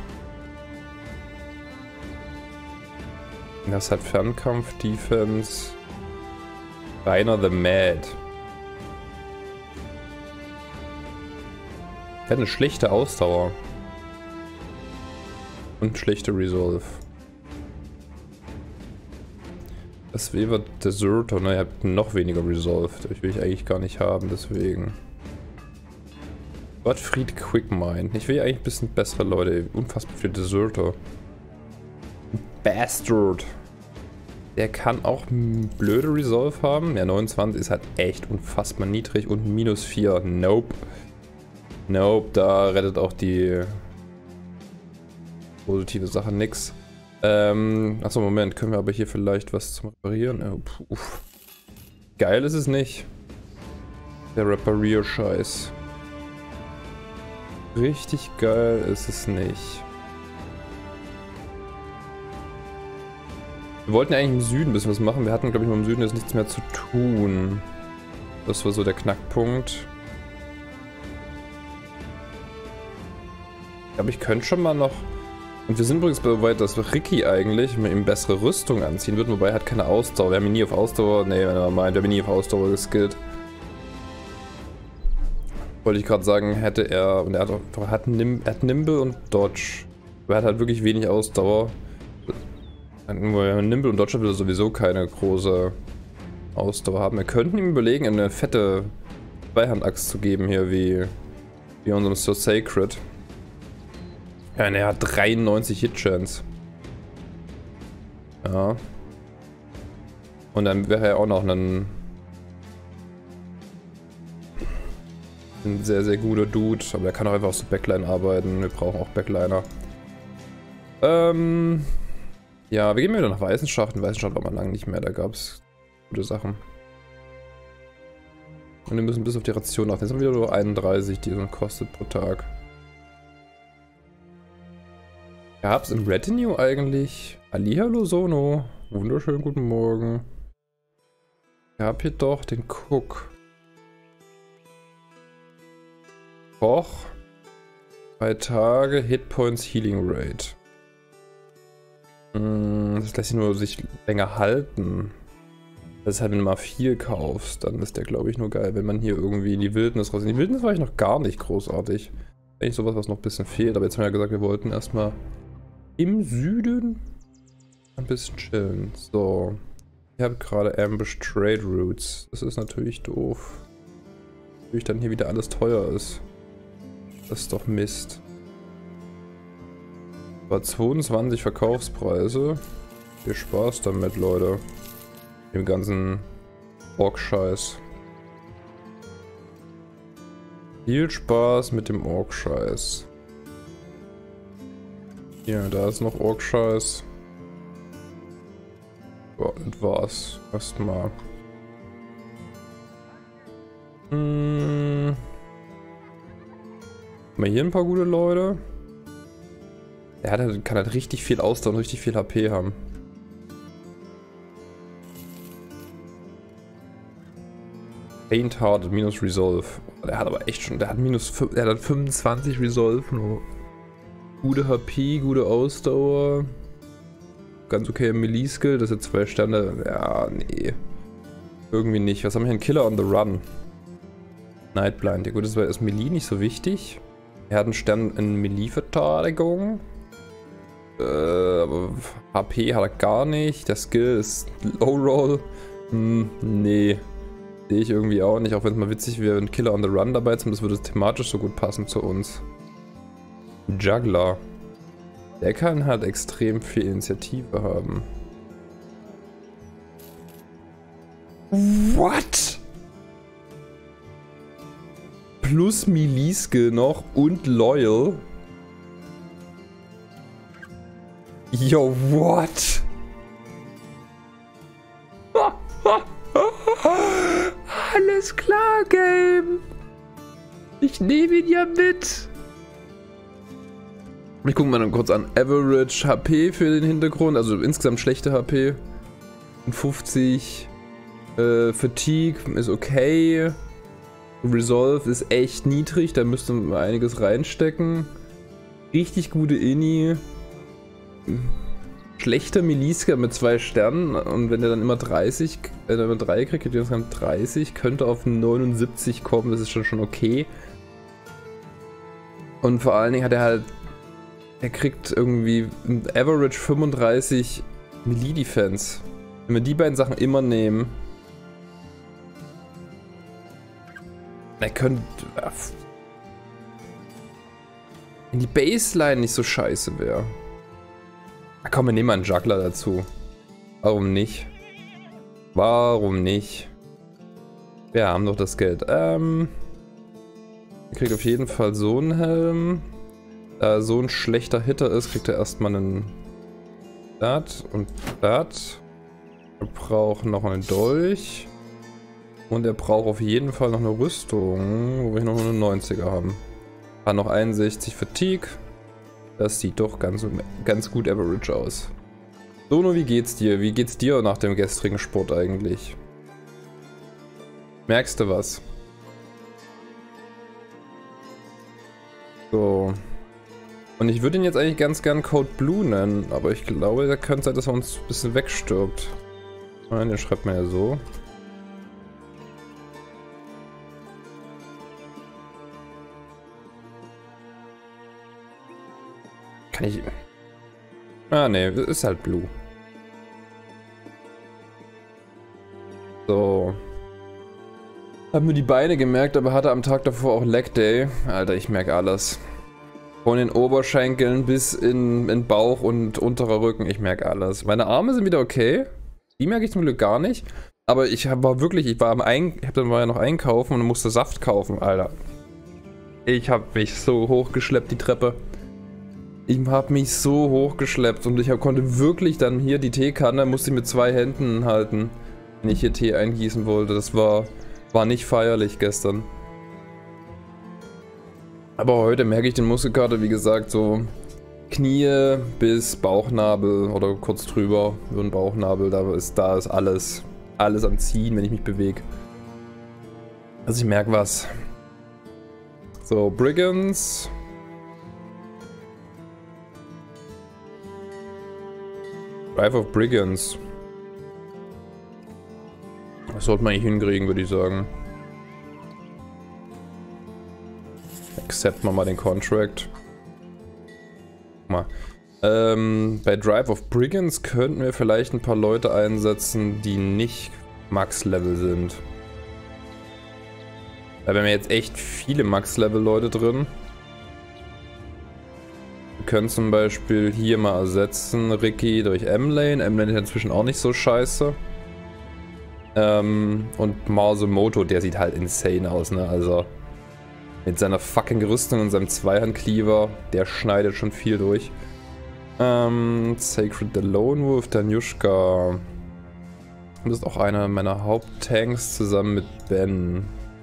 Das hat Fernkampf-Defense. Rainer the Mad. Er hat eine schlechte Ausdauer. Und schlechte Resolve. Das wäre Deserter, ne? Ihr habt noch weniger Resolve. Das will ich eigentlich gar nicht haben, deswegen. Gottfried Quickmind. Ich will eigentlich ein bisschen bessere Leute. Unfassbar viele Deserter. Bastard. Der kann auch blöde Resolve haben. Ja, neunundzwanzig ist halt echt unfassbar niedrig und minus vier. Nope. Nope, da rettet auch die positive Sache nix. Ähm, achso, Moment, können wir aber hier vielleicht was zum Reparieren? Oh, puh. Geil ist es nicht. Der Reparier-Scheiß. Richtig geil ist es nicht. Wir wollten ja eigentlich im Süden ein bisschen was machen. Wir hatten, glaube ich, mal im Süden jetzt nichts mehr zu tun. Das war so der Knackpunkt. Ich glaube, ich könnte schon mal noch... Und wir sind übrigens so weit, dass Ricky eigentlich mit ihm bessere Rüstung anziehen wird, wobei er hat keine Ausdauer. Wir haben ihn nie auf Ausdauer... Ne, wenn er meint, wir haben ihn nie auf Ausdauer geskillt. Wollte ich gerade sagen, hätte er... Und er hat, auch, er, hat Nim, er hat Nimble und Dodge. Aber er hat halt wirklich wenig Ausdauer. Nimble und Dodge will sowieso keine große Ausdauer haben. Wir könnten ihm überlegen, eine fette Zweihandaxt zu geben hier, wie, wie unserem So Sacred. Ja, und er hat dreiundneunzig Hitchance. Ja. Und dann wäre er auch noch ein, ein sehr, sehr guter Dude. Aber er kann auch einfach aus der Backline arbeiten. Wir brauchen auch Backliner. Ähm... Ja, wir gehen wieder nach Weißenschaft. Weißenschaft war mal lange nicht mehr, da gab es gute Sachen. Und wir müssen bis auf die Ration achten. Jetzt haben wir wieder nur einunddreißig, die es kostet pro Tag. Gab es im Retinue eigentlich? Hallihallo Sono. Wunderschönen guten Morgen. Gab hier doch den Cook. Koch. Drei Tage, Hitpoints, Healing Rate. Das lässt sich nur sich länger halten. Das ist halt, wenn du mal viel kaufst, dann ist der, glaube ich, nur geil, wenn man hier irgendwie in die Wildnis raus... In die Wildnis war ich noch gar nicht großartig. Eigentlich sowas, was noch ein bisschen fehlt, aber jetzt haben wir ja gesagt, wir wollten erstmal im Süden ein bisschen chillen. So. Ich habe gerade Ambush Trade Routes. Das ist natürlich doof. Natürlich dann hier wieder alles teuer ist. Das ist doch Mist. War zweiundzwanzig Verkaufspreise. Viel Spaß damit, Leute. Dem ganzen Ork-Scheiß. Viel Spaß mit dem Ork-Scheiß. Hier, da ist noch Ork-Scheiß. Ja, das war's. Erstmal. Hm. Haben wir hier ein paar gute Leute? Er hat halt, kann halt richtig viel Ausdauer und richtig viel H P haben. Faint Hearted minus Resolve. Der hat aber echt schon, der hat minus, der hat fünfundzwanzig Resolve. Nur gute H P, gute Ausdauer. Ganz okay im Melee-Skill, das sind zwei Sterne. Ja, nee. Irgendwie nicht. Was haben wir hier? Ein Killer on the Run. Nightblind. Ja gut, das war erst Melee nicht so wichtig. Er hat einen Stern in Melee-Verteidigung. Äh, aber H P hat er gar nicht. Der Skill ist Low Roll. Hm, nee. Sehe ich irgendwie auch nicht. Auch wenn es mal witzig wäre, ein Killer on the Run dabei zu haben, das würde thematisch so gut passen zu uns. Juggler. Der kann halt extrem viel Initiative haben. What? Plus Melee-Skill noch und Loyal. Yo, what? Alles klar, Game. Ich nehme ihn ja mit. Ich gucke mal kurz an. Average H P für den Hintergrund, also insgesamt schlechte H P. fünfzig. Äh, Fatigue ist okay. Resolve ist echt niedrig, da müsste man einiges reinstecken. Richtig gute Inni. Schlechter Melee-Skill mit zwei Sternen und wenn der dann immer dreißig, wenn er immer drei kriegt, kriegt er insgesamt dreißig, könnte auf neunundsiebzig kommen, das ist schon schon okay. Und vor allen Dingen hat er halt, er kriegt irgendwie im Average fünfunddreißig Melee-Defense. Wenn wir die beiden Sachen immer nehmen, er könnte, wenn die Baseline nicht so scheiße wäre. Na komm, wir nehmen mal einen Juggler dazu. Warum nicht? Warum nicht? Wir haben doch das Geld. Ähm... Er kriegt auf jeden Fall so einen Helm. Da er so ein schlechter Hitter ist, kriegt er erstmal einen... Dat und dat. Er braucht noch einen Dolch. Und er braucht auf jeden Fall noch eine Rüstung, wo wir noch eine neunziger haben. Hat noch einundsechzig Fatigue. Das sieht doch ganz, ganz gut average aus. Sono, wie geht's dir? Wie geht's dir nach dem gestrigen Sport eigentlich? Merkst du was? So. Und ich würde ihn jetzt eigentlich ganz gern Code Blue nennen, aber ich glaube, da könnte sein, dass er uns ein bisschen wegstirbt. Nein, den schreibt man ja so. Kann ich... Ah, ne, ist halt Blue. So. Hab mir die Beine gemerkt, aber hatte am Tag davor auch Leg Day. Alter, ich merke alles. Von den Oberschenkeln bis in, in Bauch und unterer Rücken, ich merke alles. Meine Arme sind wieder okay. Die merke ich zum Glück gar nicht. Aber ich hab, war wirklich, ich war am Ein... Ich hab dann mal ja noch einkaufen und musste Saft kaufen, Alter. Ich hab mich so hochgeschleppt, die Treppe. Ich habe mich so hochgeschleppt und ich hab, konnte wirklich dann hier die Teekanne, musste ich mit zwei Händen halten, wenn ich hier Tee eingießen wollte. Das war, war nicht feierlich gestern. Aber heute merke ich den Muskelkater, wie gesagt, so Knie bis Bauchnabel oder kurz drüber über den Bauchnabel. Da ist, da ist alles, alles am Ziehen, wenn ich mich bewege. Also ich merke was. So, Brigands. Drive of Brigands. Das sollte man eigentlich hinkriegen, würde ich sagen. Accept mal den Contract. Mal. Ähm, bei Drive of Brigands könnten wir vielleicht ein paar Leute einsetzen, die nicht Max-Level sind. Da wären wir jetzt echt viele Max-Level-Leute drin. Wir können zum Beispiel hier mal ersetzen Ricky durch M-Lane. M-Lane ist inzwischen auch nicht so scheiße. Ähm, und Masumoto, der sieht halt insane aus, ne? Also mit seiner fucking Rüstung und seinem Zweihand-Cleaver, der schneidet schon viel durch. Ähm, Sacred the Lone Wolf, Danyushka. Das ist auch einer meiner Haupttanks zusammen mit Ben.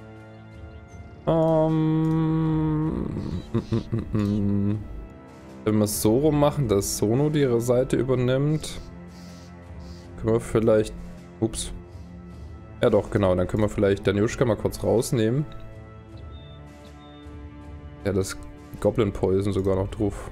Ähm, mm, mm, mm. Wenn wir es so rum machen, dass Sono die ihre Seite übernimmt, können wir vielleicht... Ups. Ja doch, genau, dann können wir vielleicht Danyushka mal kurz rausnehmen. Ja, das Goblin Poison sogar noch drauf.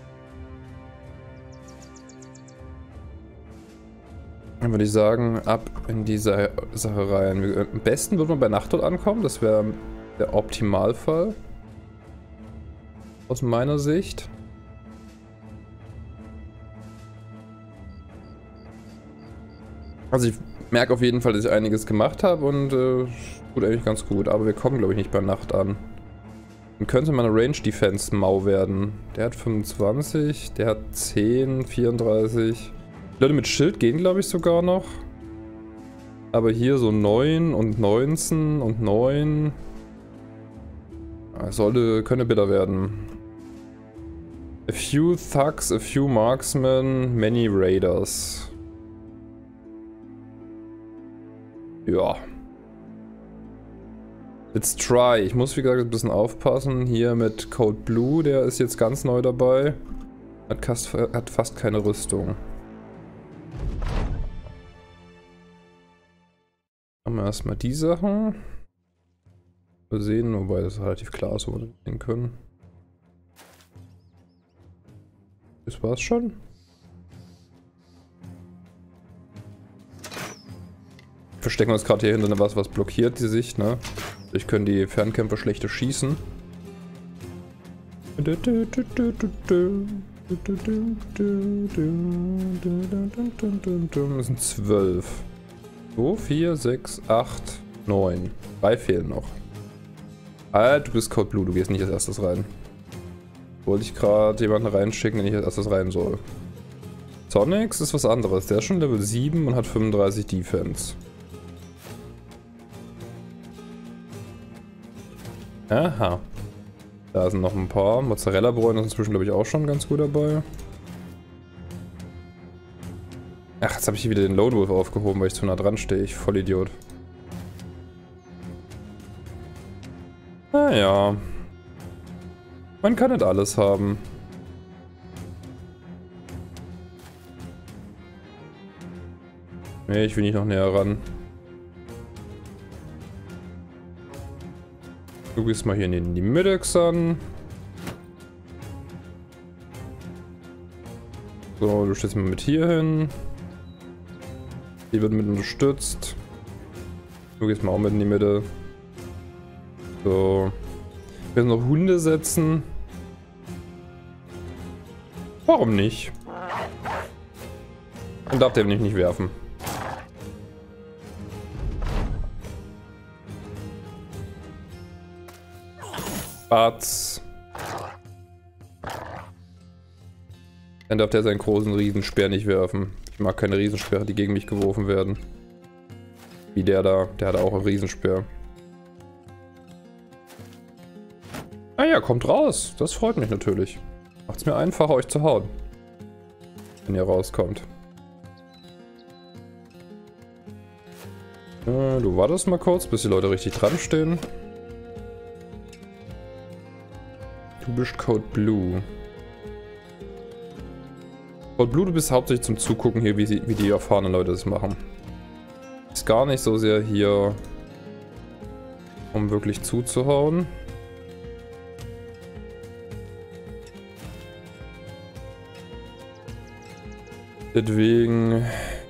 Dann würde ich sagen, ab in die Sache rein. Wir, am besten würden wir bei Nacht dort ankommen, das wäre der Optimalfall. Aus meiner Sicht. Also ich merke auf jeden Fall, dass ich einiges gemacht habe und äh, tut eigentlich ganz gut. Aber wir kommen, glaube ich, nicht bei Nacht an. Dann könnte mal eine Range Defense Mau werden. Der hat fünfundzwanzig, der hat zehn, vierunddreißig. Die Leute mit Schild gehen, glaube ich, sogar noch. Aber hier so neun und neunzehn und neun. Sollte, könnte bitter werden. A few Thugs, a few Marksmen, many Raiders. Ja. Let's try. Ich muss, wie gesagt, ein bisschen aufpassen. Hier mit Code Blue, der ist jetzt ganz neu dabei. Hat, hat fast keine Rüstung. Machen wir erstmal die Sachen. Wir sehen, wobei das relativ klar ist, wo wir sehen können. Das war's schon. Verstecken wir uns gerade hier hinter was, was blockiert die Sicht, ne? Dadurch können die Fernkämpfer schlechter schießen. Das sind zwölf. So, vier, sechs, acht, neun. Drei fehlen noch. Ah, du bist Code Blue, du gehst nicht als erstes rein. Wollte ich gerade jemanden reinschicken, der nicht als erstes rein soll. Sonics ist was anderes. Der ist schon Level sieben und hat fünfunddreißig Defense. Aha. Da sind noch ein paar. Mozzarella-Bräune ist inzwischen, glaube ich, auch schon ganz gut dabei. Ach, jetzt habe ich hier wieder den Lone Wolf aufgehoben, weil ich zu nah dran stehe. Ich Vollidiot. Naja. Man kann nicht alles haben. Nee, ich will nicht noch näher ran. Du gehst mal hier in die Mitte an. So, du stellst mal mit hier hin. Die wird mit unterstützt. Du gehst mal auch mit in die Mitte. So. Wir müssen noch Hunde setzen. Warum nicht? Und darf der nämlich nicht werfen. Batz. Dann darf der seinen großen Riesenspeer nicht werfen. Ich mag keine Riesenspeere, die gegen mich geworfen werden. Wie der da. Der hat auch einen Riesenspeer. Ah ja, kommt raus. Das freut mich natürlich. Macht's mir einfacher, euch zu hauen. Wenn ihr rauskommt. Äh, du wartest mal kurz, bis die Leute richtig dran stehen. Du bist Code Blue. Code Blue, du bist hauptsächlich zum Zugucken hier, wie, sie, wie die erfahrenen Leute das machen. Ist gar nicht so sehr hier, um wirklich zuzuhauen. Deswegen...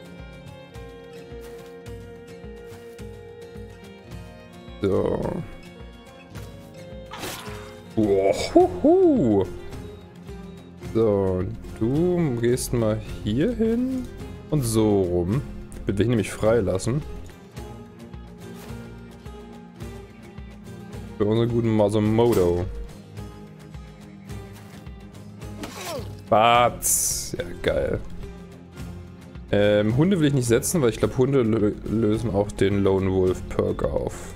So... Wow, huhu. So, du gehst mal hier hin und so rum. Will ich nämlich freilassen. Für unseren guten Masamodo. Batz. Ja, geil. Ähm, Hunde will ich nicht setzen, weil ich glaube, Hunde lö lösen auch den Lone Wolf Perk auf.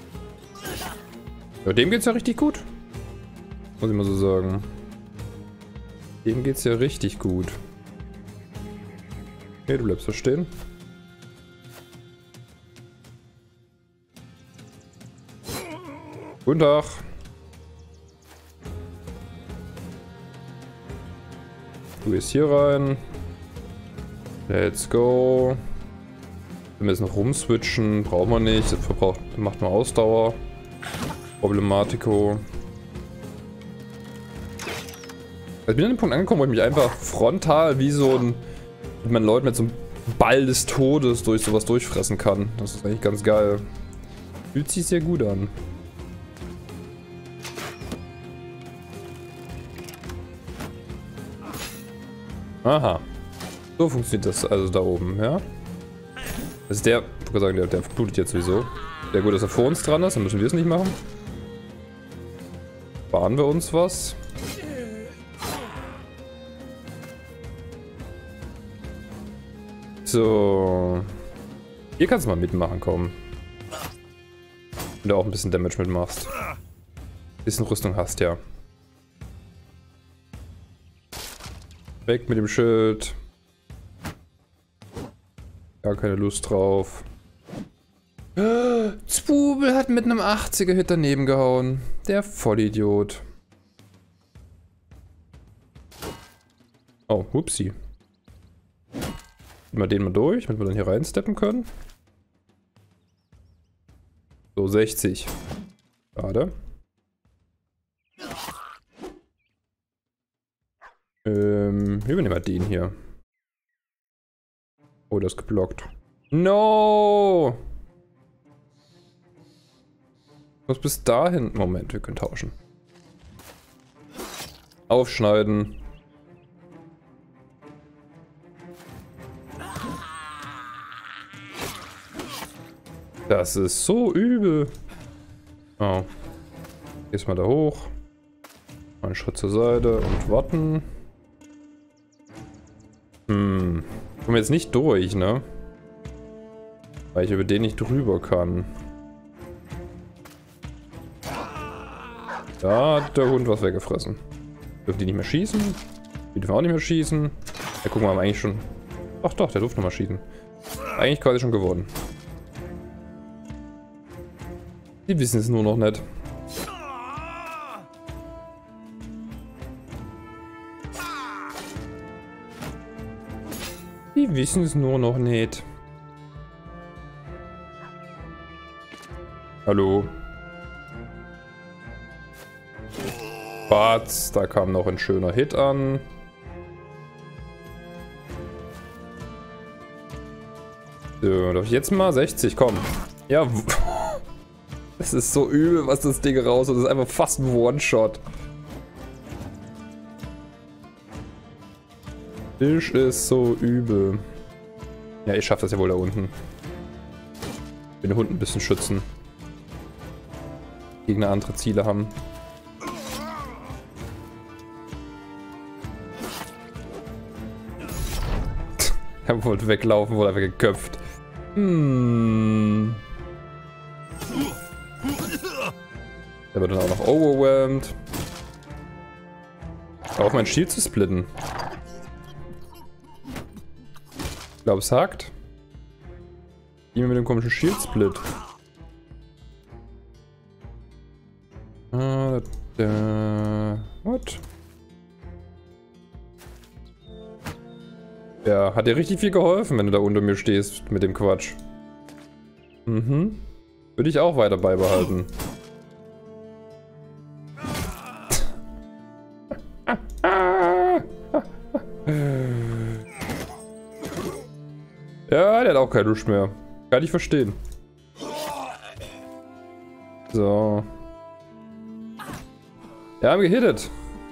Ja, dem geht's ja richtig gut. Muss ich mal so sagen. Dem geht's ja richtig gut. Okay, du bleibst da stehen. Guten Tag. Du gehst hier rein. Let's go. Wir müssen noch rumswitchen. Brauchen wir nicht. Das verbraucht, macht man Ausdauer. Problematico. Ich bin an dem Punkt angekommen, wo ich mich einfach frontal wie so ein, wie man Leute mit so einem Ball des Todes durch sowas durchfressen kann. Das ist eigentlich ganz geil. Fühlt sich sehr gut an. Aha. So funktioniert das also da oben, ja? Das ist der, ich würde sagen, der, der blutet jetzt sowieso. Sehr gut, dass er vor uns dran ist, dann müssen wir es nicht machen. Sparen wir uns was. So. Hier kannst du mal mitmachen, komm. Wenn du auch ein bisschen Damage mitmachst. Ein bisschen Rüstung hast, ja. Weg mit dem Schild. Gar keine Lust drauf. Spubel hat mit einem achtziger Hit daneben gehauen. Der Vollidiot. Oh, whoopsie. Mal den mal durch, damit wir dann hier reinsteppen können. So, sechzig. Schade. Ähm, wir nehmen mal den hier. Oh, das ist geblockt. No! Was bis dahin? Moment, wir können tauschen. Aufschneiden. Das ist so übel. Oh. Gehst mal da hoch. Einen Schritt zur Seite und warten. Hm. Kommen wir jetzt nicht durch, ne? Weil ich über den nicht drüber kann. Da hat der Hund was weggefressen. Dürfen die nicht mehr schießen? Die dürfen auch nicht mehr schießen. Ja, gucken wir mal, eigentlich schon... Ach doch, der durfte noch mal schießen. Eigentlich quasi schon geworden. Die wissen es nur noch nicht. Die wissen es nur noch nicht. Hallo. Batz, da kam noch ein schöner Hit an. So, darf ich jetzt mal sechzig, komm. Ja, es ist so übel, was das Ding raus und das ist einfach fast ein One-Shot. Fisch ist so übel. Ja, ich schaff das ja wohl da unten. Den Hund ein bisschen schützen. Gegner andere Ziele haben. Er wollte weglaufen, wurde einfach geköpft. Hm. Der wird dann auch noch overwhelmed. Auf mein Shield zu splitten. Ich glaube, es hakt. Gehen wir mit dem komischen Shield-Split. Ah, da, what? Ja, hat dir richtig viel geholfen, wenn du da unter mir stehst mit dem Quatsch. Mhm. Würde ich auch weiter beibehalten. Ja, der hat auch keine Lust mehr. Kann ich verstehen. So. Ja, haben gehittet.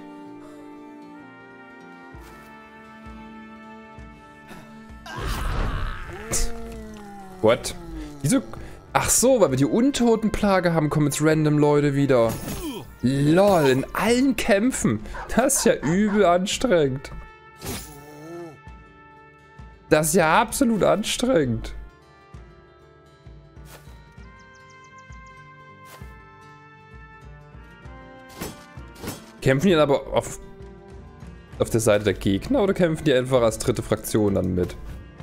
What? Wieso? Ach so, weil wir die Untotenplage haben, kommen jetzt random Leute wieder. Lol, in allen Kämpfen. Das ist ja übel anstrengend. Das ist ja absolut anstrengend. Kämpfen die dann aber auf, auf der Seite der Gegner oder kämpfen die einfach als dritte Fraktion dann mit?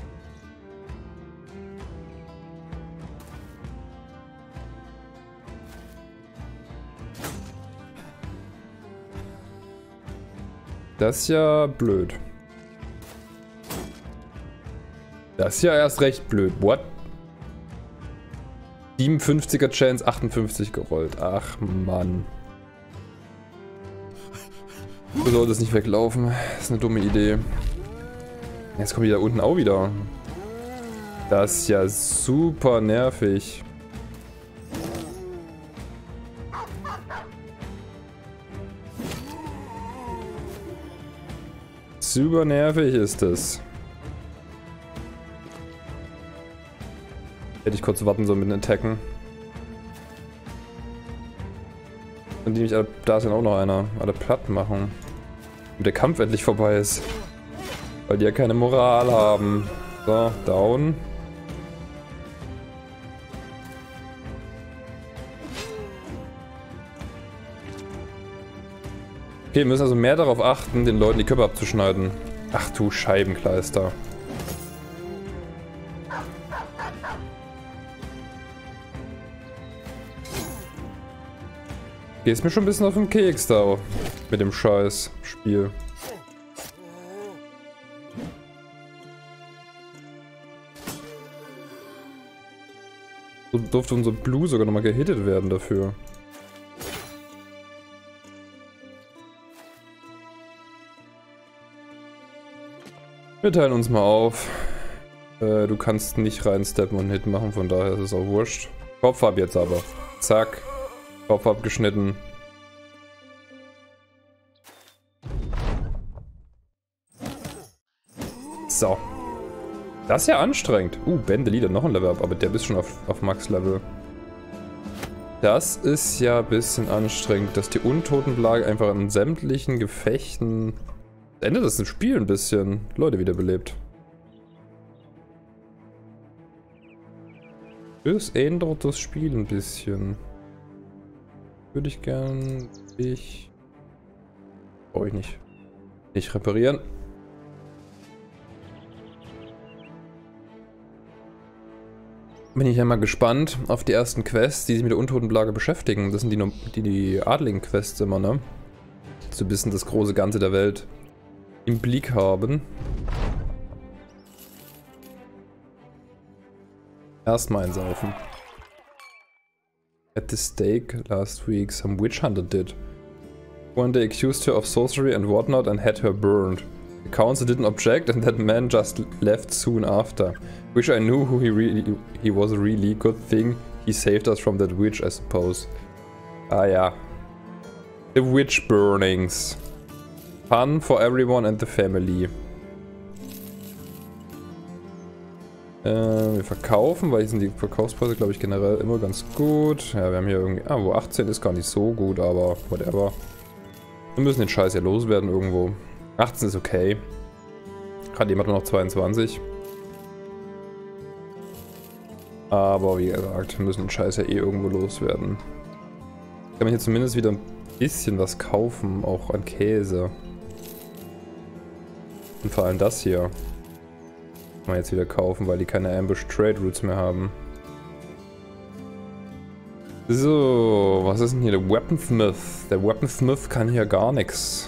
Das ist ja blöd. Das ist ja erst recht blöd. What? siebenundfünfziger Chance, achtundfünfzig gerollt. Ach Mann. Du solltest nicht weglaufen. Das ist eine dumme Idee. Jetzt kommen die da unten auch wieder. Das ist ja super nervig. Super nervig ist es. Hätte ich kurz warten sollen mit den Attacken. Und die nicht alle, da ist ja auch noch einer, alle platt machen. Und der Kampf endlich vorbei ist. Weil die ja keine Moral haben. So, down. Okay, wir müssen also mehr darauf achten, den Leuten die Köpfe abzuschneiden. Ach du Scheibenkleister. Gehst mir schon ein bisschen auf den Keks da mit dem scheiß Spiel. So durfte unser Blue sogar nochmal gehittet werden dafür. Wir teilen uns mal auf. Äh, du kannst nicht reinsteppen und einen Hit machen, von daher ist es auch wurscht. Kopf ab jetzt aber. Zack. Kopf abgeschnitten. So. Das ist ja anstrengend. Uh, Ben, der Leader, noch ein Level up, aber der bist schon auf, auf Max-Level. Das ist ja ein bisschen anstrengend, dass die Untotenplage einfach in sämtlichen Gefechten Ändert das Spiel ein bisschen. Leute wiederbelebt. Das ändert das Spiel ein bisschen. Würde ich gern... Ich... Brauche ich nicht. Nicht reparieren. Bin ich ja mal gespannt auf die ersten Quests, die sich mit der Untotenplage beschäftigen. Das sind die, die, die adligen Quests immer, ne? So ein bisschen das große Ganze der Welt im Blick haben. Erstmal einsaufen. At the stake last week, some witch hunter did. One day accused her of sorcery and whatnot and had her burned. The council didn't object and that man just left soon after. Wish I knew who he really he was really. Good thing he saved us from that witch, I suppose. Ah ja. The witch burnings. Fun for everyone and the family. Äh, wir verkaufen, weil hier sind die Verkaufspreise, glaube ich, generell immer ganz gut. Ja, wir haben hier irgendwie... Ah, wo achtzehn ist gar nicht so gut, aber whatever. Wir müssen den Scheiß ja loswerden irgendwo. achtzehn ist okay. Gerade jemand noch zweiundzwanzig. Aber wie gesagt, wir müssen den Scheiß ja eh irgendwo loswerden. Ich kann mir hier zumindest wieder ein bisschen was kaufen, auch an Käse. Und vor allem das hier. Kann man jetzt wieder kaufen, weil die keine Ambush Trade Routes mehr haben. So, was ist denn hier der Weaponsmith? Der Weaponsmith kann hier gar nichts.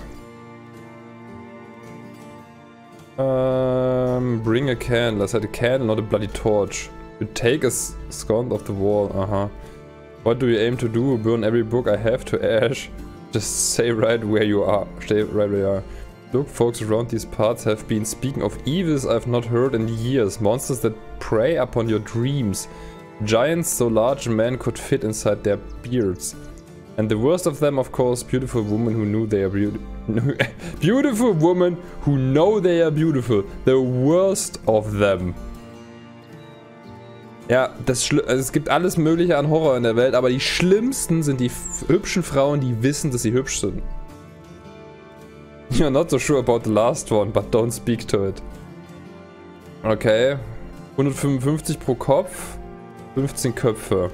Ähm, bring a candle. Das hat a candle, not a bloody torch. You take a scone off the wall. Aha. What do you aim to do? Burn every book I have to ash. Just stay right where you are. Stay right where you are. Look, folks around these parts have been speaking of evils I've not heard in years. Monsters that prey upon your dreams. Giants so large a man could fit inside their beards. And the worst of them, of course, beautiful women who knew they are beautiful. Beautiful women who know they are beautiful. The worst of them. Ja, das Schli also es gibt alles mögliche an Horror in der Welt, aber die schlimmsten sind die hübschen Frauen, die wissen, dass sie hübsch sind. You're not so sure about the last one, but don't speak to it. Okay. hundertfünfundfünfzig pro Kopf. fünfzehn Köpfe.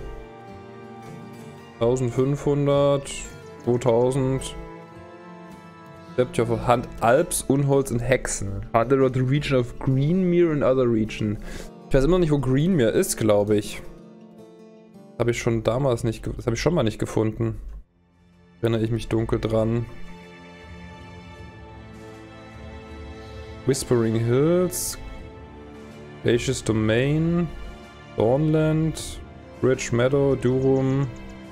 eintausendfünfhundert. zweitausend. Rezept of Hand Alps, Unholz und Hexen. Hunted about the region of Greenmere and other region. Ich weiß immer noch nicht, wo Greenmere ist, glaube ich. Habe ich schon damals nicht, das habe ich schon mal nicht gefunden. Erinnere ich mich dunkel dran. Whispering Hills, Spacious Domain, Dawnland, Bridge Meadow, Durum,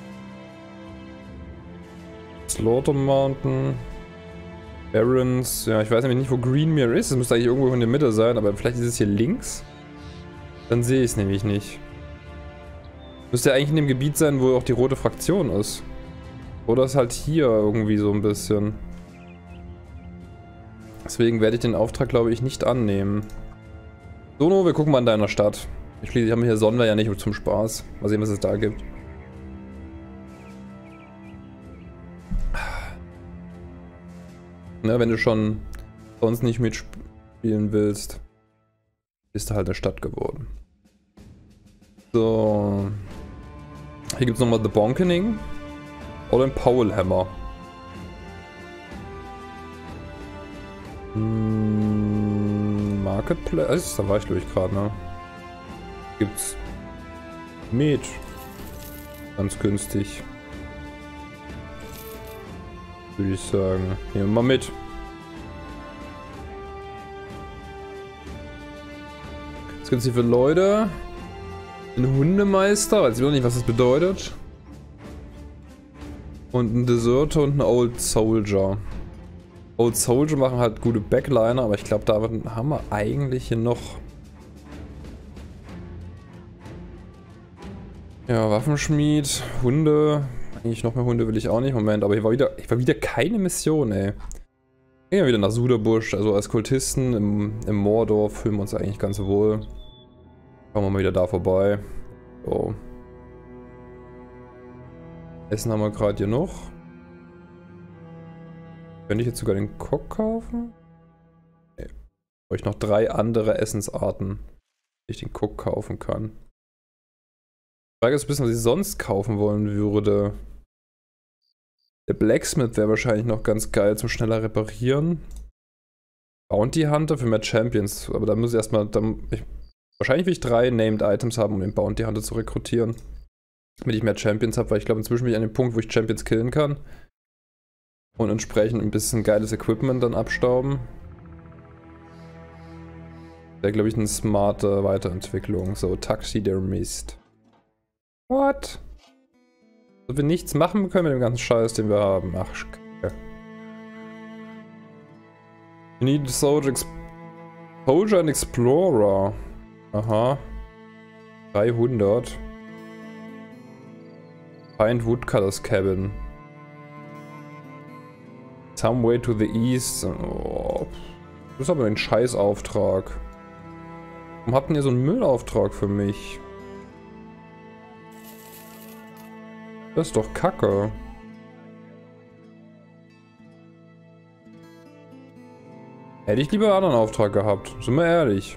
Slaughter Mountain, Barrens. Ja, ich weiß nämlich nicht, wo Greenmere ist. Es müsste eigentlich irgendwo in der Mitte sein, aber vielleicht ist es hier links. Dann sehe ich es nämlich nicht. Müsste ja eigentlich in dem Gebiet sein, wo auch die rote Fraktion ist. Oder ist halt hier irgendwie so ein bisschen. Deswegen werde ich den Auftrag, glaube ich, nicht annehmen. Sono, wir gucken mal in deiner Stadt. Schließlich haben wir hier Sonnenwehr ja nicht nur zum Spaß. Mal sehen, was es da gibt. Ne, wenn du schon sonst nicht mitspielen willst, bist du halt eine Stadt geworden. So. Hier gibt es nochmal The Bonkening. Oder den Powellhammer. Hm, Marketplace, da war ich glaube ich gerade, ne? Gibt's Met. Ganz günstig. Würde ich sagen. Nehmen wir mal mit. Was gibt's hier für Leute? Ein Hundemeister, weiß ich noch nicht, was das bedeutet. Und ein Deserter und ein Old Soldier. Old Soldier machen halt gute Backliner, aber ich glaube, da haben wir eigentlich hier noch. Ja, Waffenschmied, Hunde. Eigentlich noch mehr Hunde will ich auch nicht. Moment, aber hier war wieder, hier war wieder keine Mission, ey. Gehen wir wieder nach Suderbusch. Also als Kultisten im, im Moordorf fühlen wir uns eigentlich ganz wohl. Kommen wir mal wieder da vorbei. So. Essen haben wir gerade hier noch. Könnte ich jetzt sogar den Cock kaufen? Habe ich noch drei andere Essensarten, die ich den Cook kaufen kann. Die Frage ist ein bisschen, was ich sonst kaufen wollen würde. Der Blacksmith wäre wahrscheinlich noch ganz geil zum schneller reparieren. Bounty Hunter für mehr Champions, aber da muss ich erstmal, ich, wahrscheinlich will ich drei Named Items haben, um den Bounty Hunter zu rekrutieren. Damit ich mehr Champions habe, weil ich glaube inzwischen bin ich an dem Punkt, wo ich Champions killen kann. Und entsprechend ein bisschen geiles Equipment dann abstauben. Wäre, glaube ich, eine smarte Weiterentwicklung. So, Taxidermist. What? Dass wir nichts machen können mit dem ganzen Scheiß, den wir haben. Ach, Kacke. You need Soldier Exposure and Explorer. Aha. dreihundert. Find Woodcutter's Cabin. Some way to the east. Oh, das ist aber ein Scheißauftrag. Warum habt ihr so einen Müllauftrag für mich? Das ist doch Kacke. Hätte ich lieber einen anderen Auftrag gehabt. Sind wir ehrlich.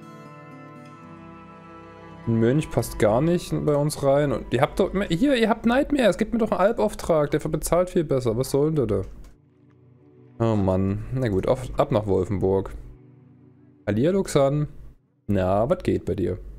Ein Mönch passt gar nicht bei uns rein. Und ihr habt doch... Hier, ihr habt Nightmare. Es gibt mir doch einen Albauftrag. Der bezahlt viel besser. Was soll denn der da? Oh Mann. Na gut, auf, ab nach Wolfenburg. Hallihallo, Xan. Na, was geht bei dir?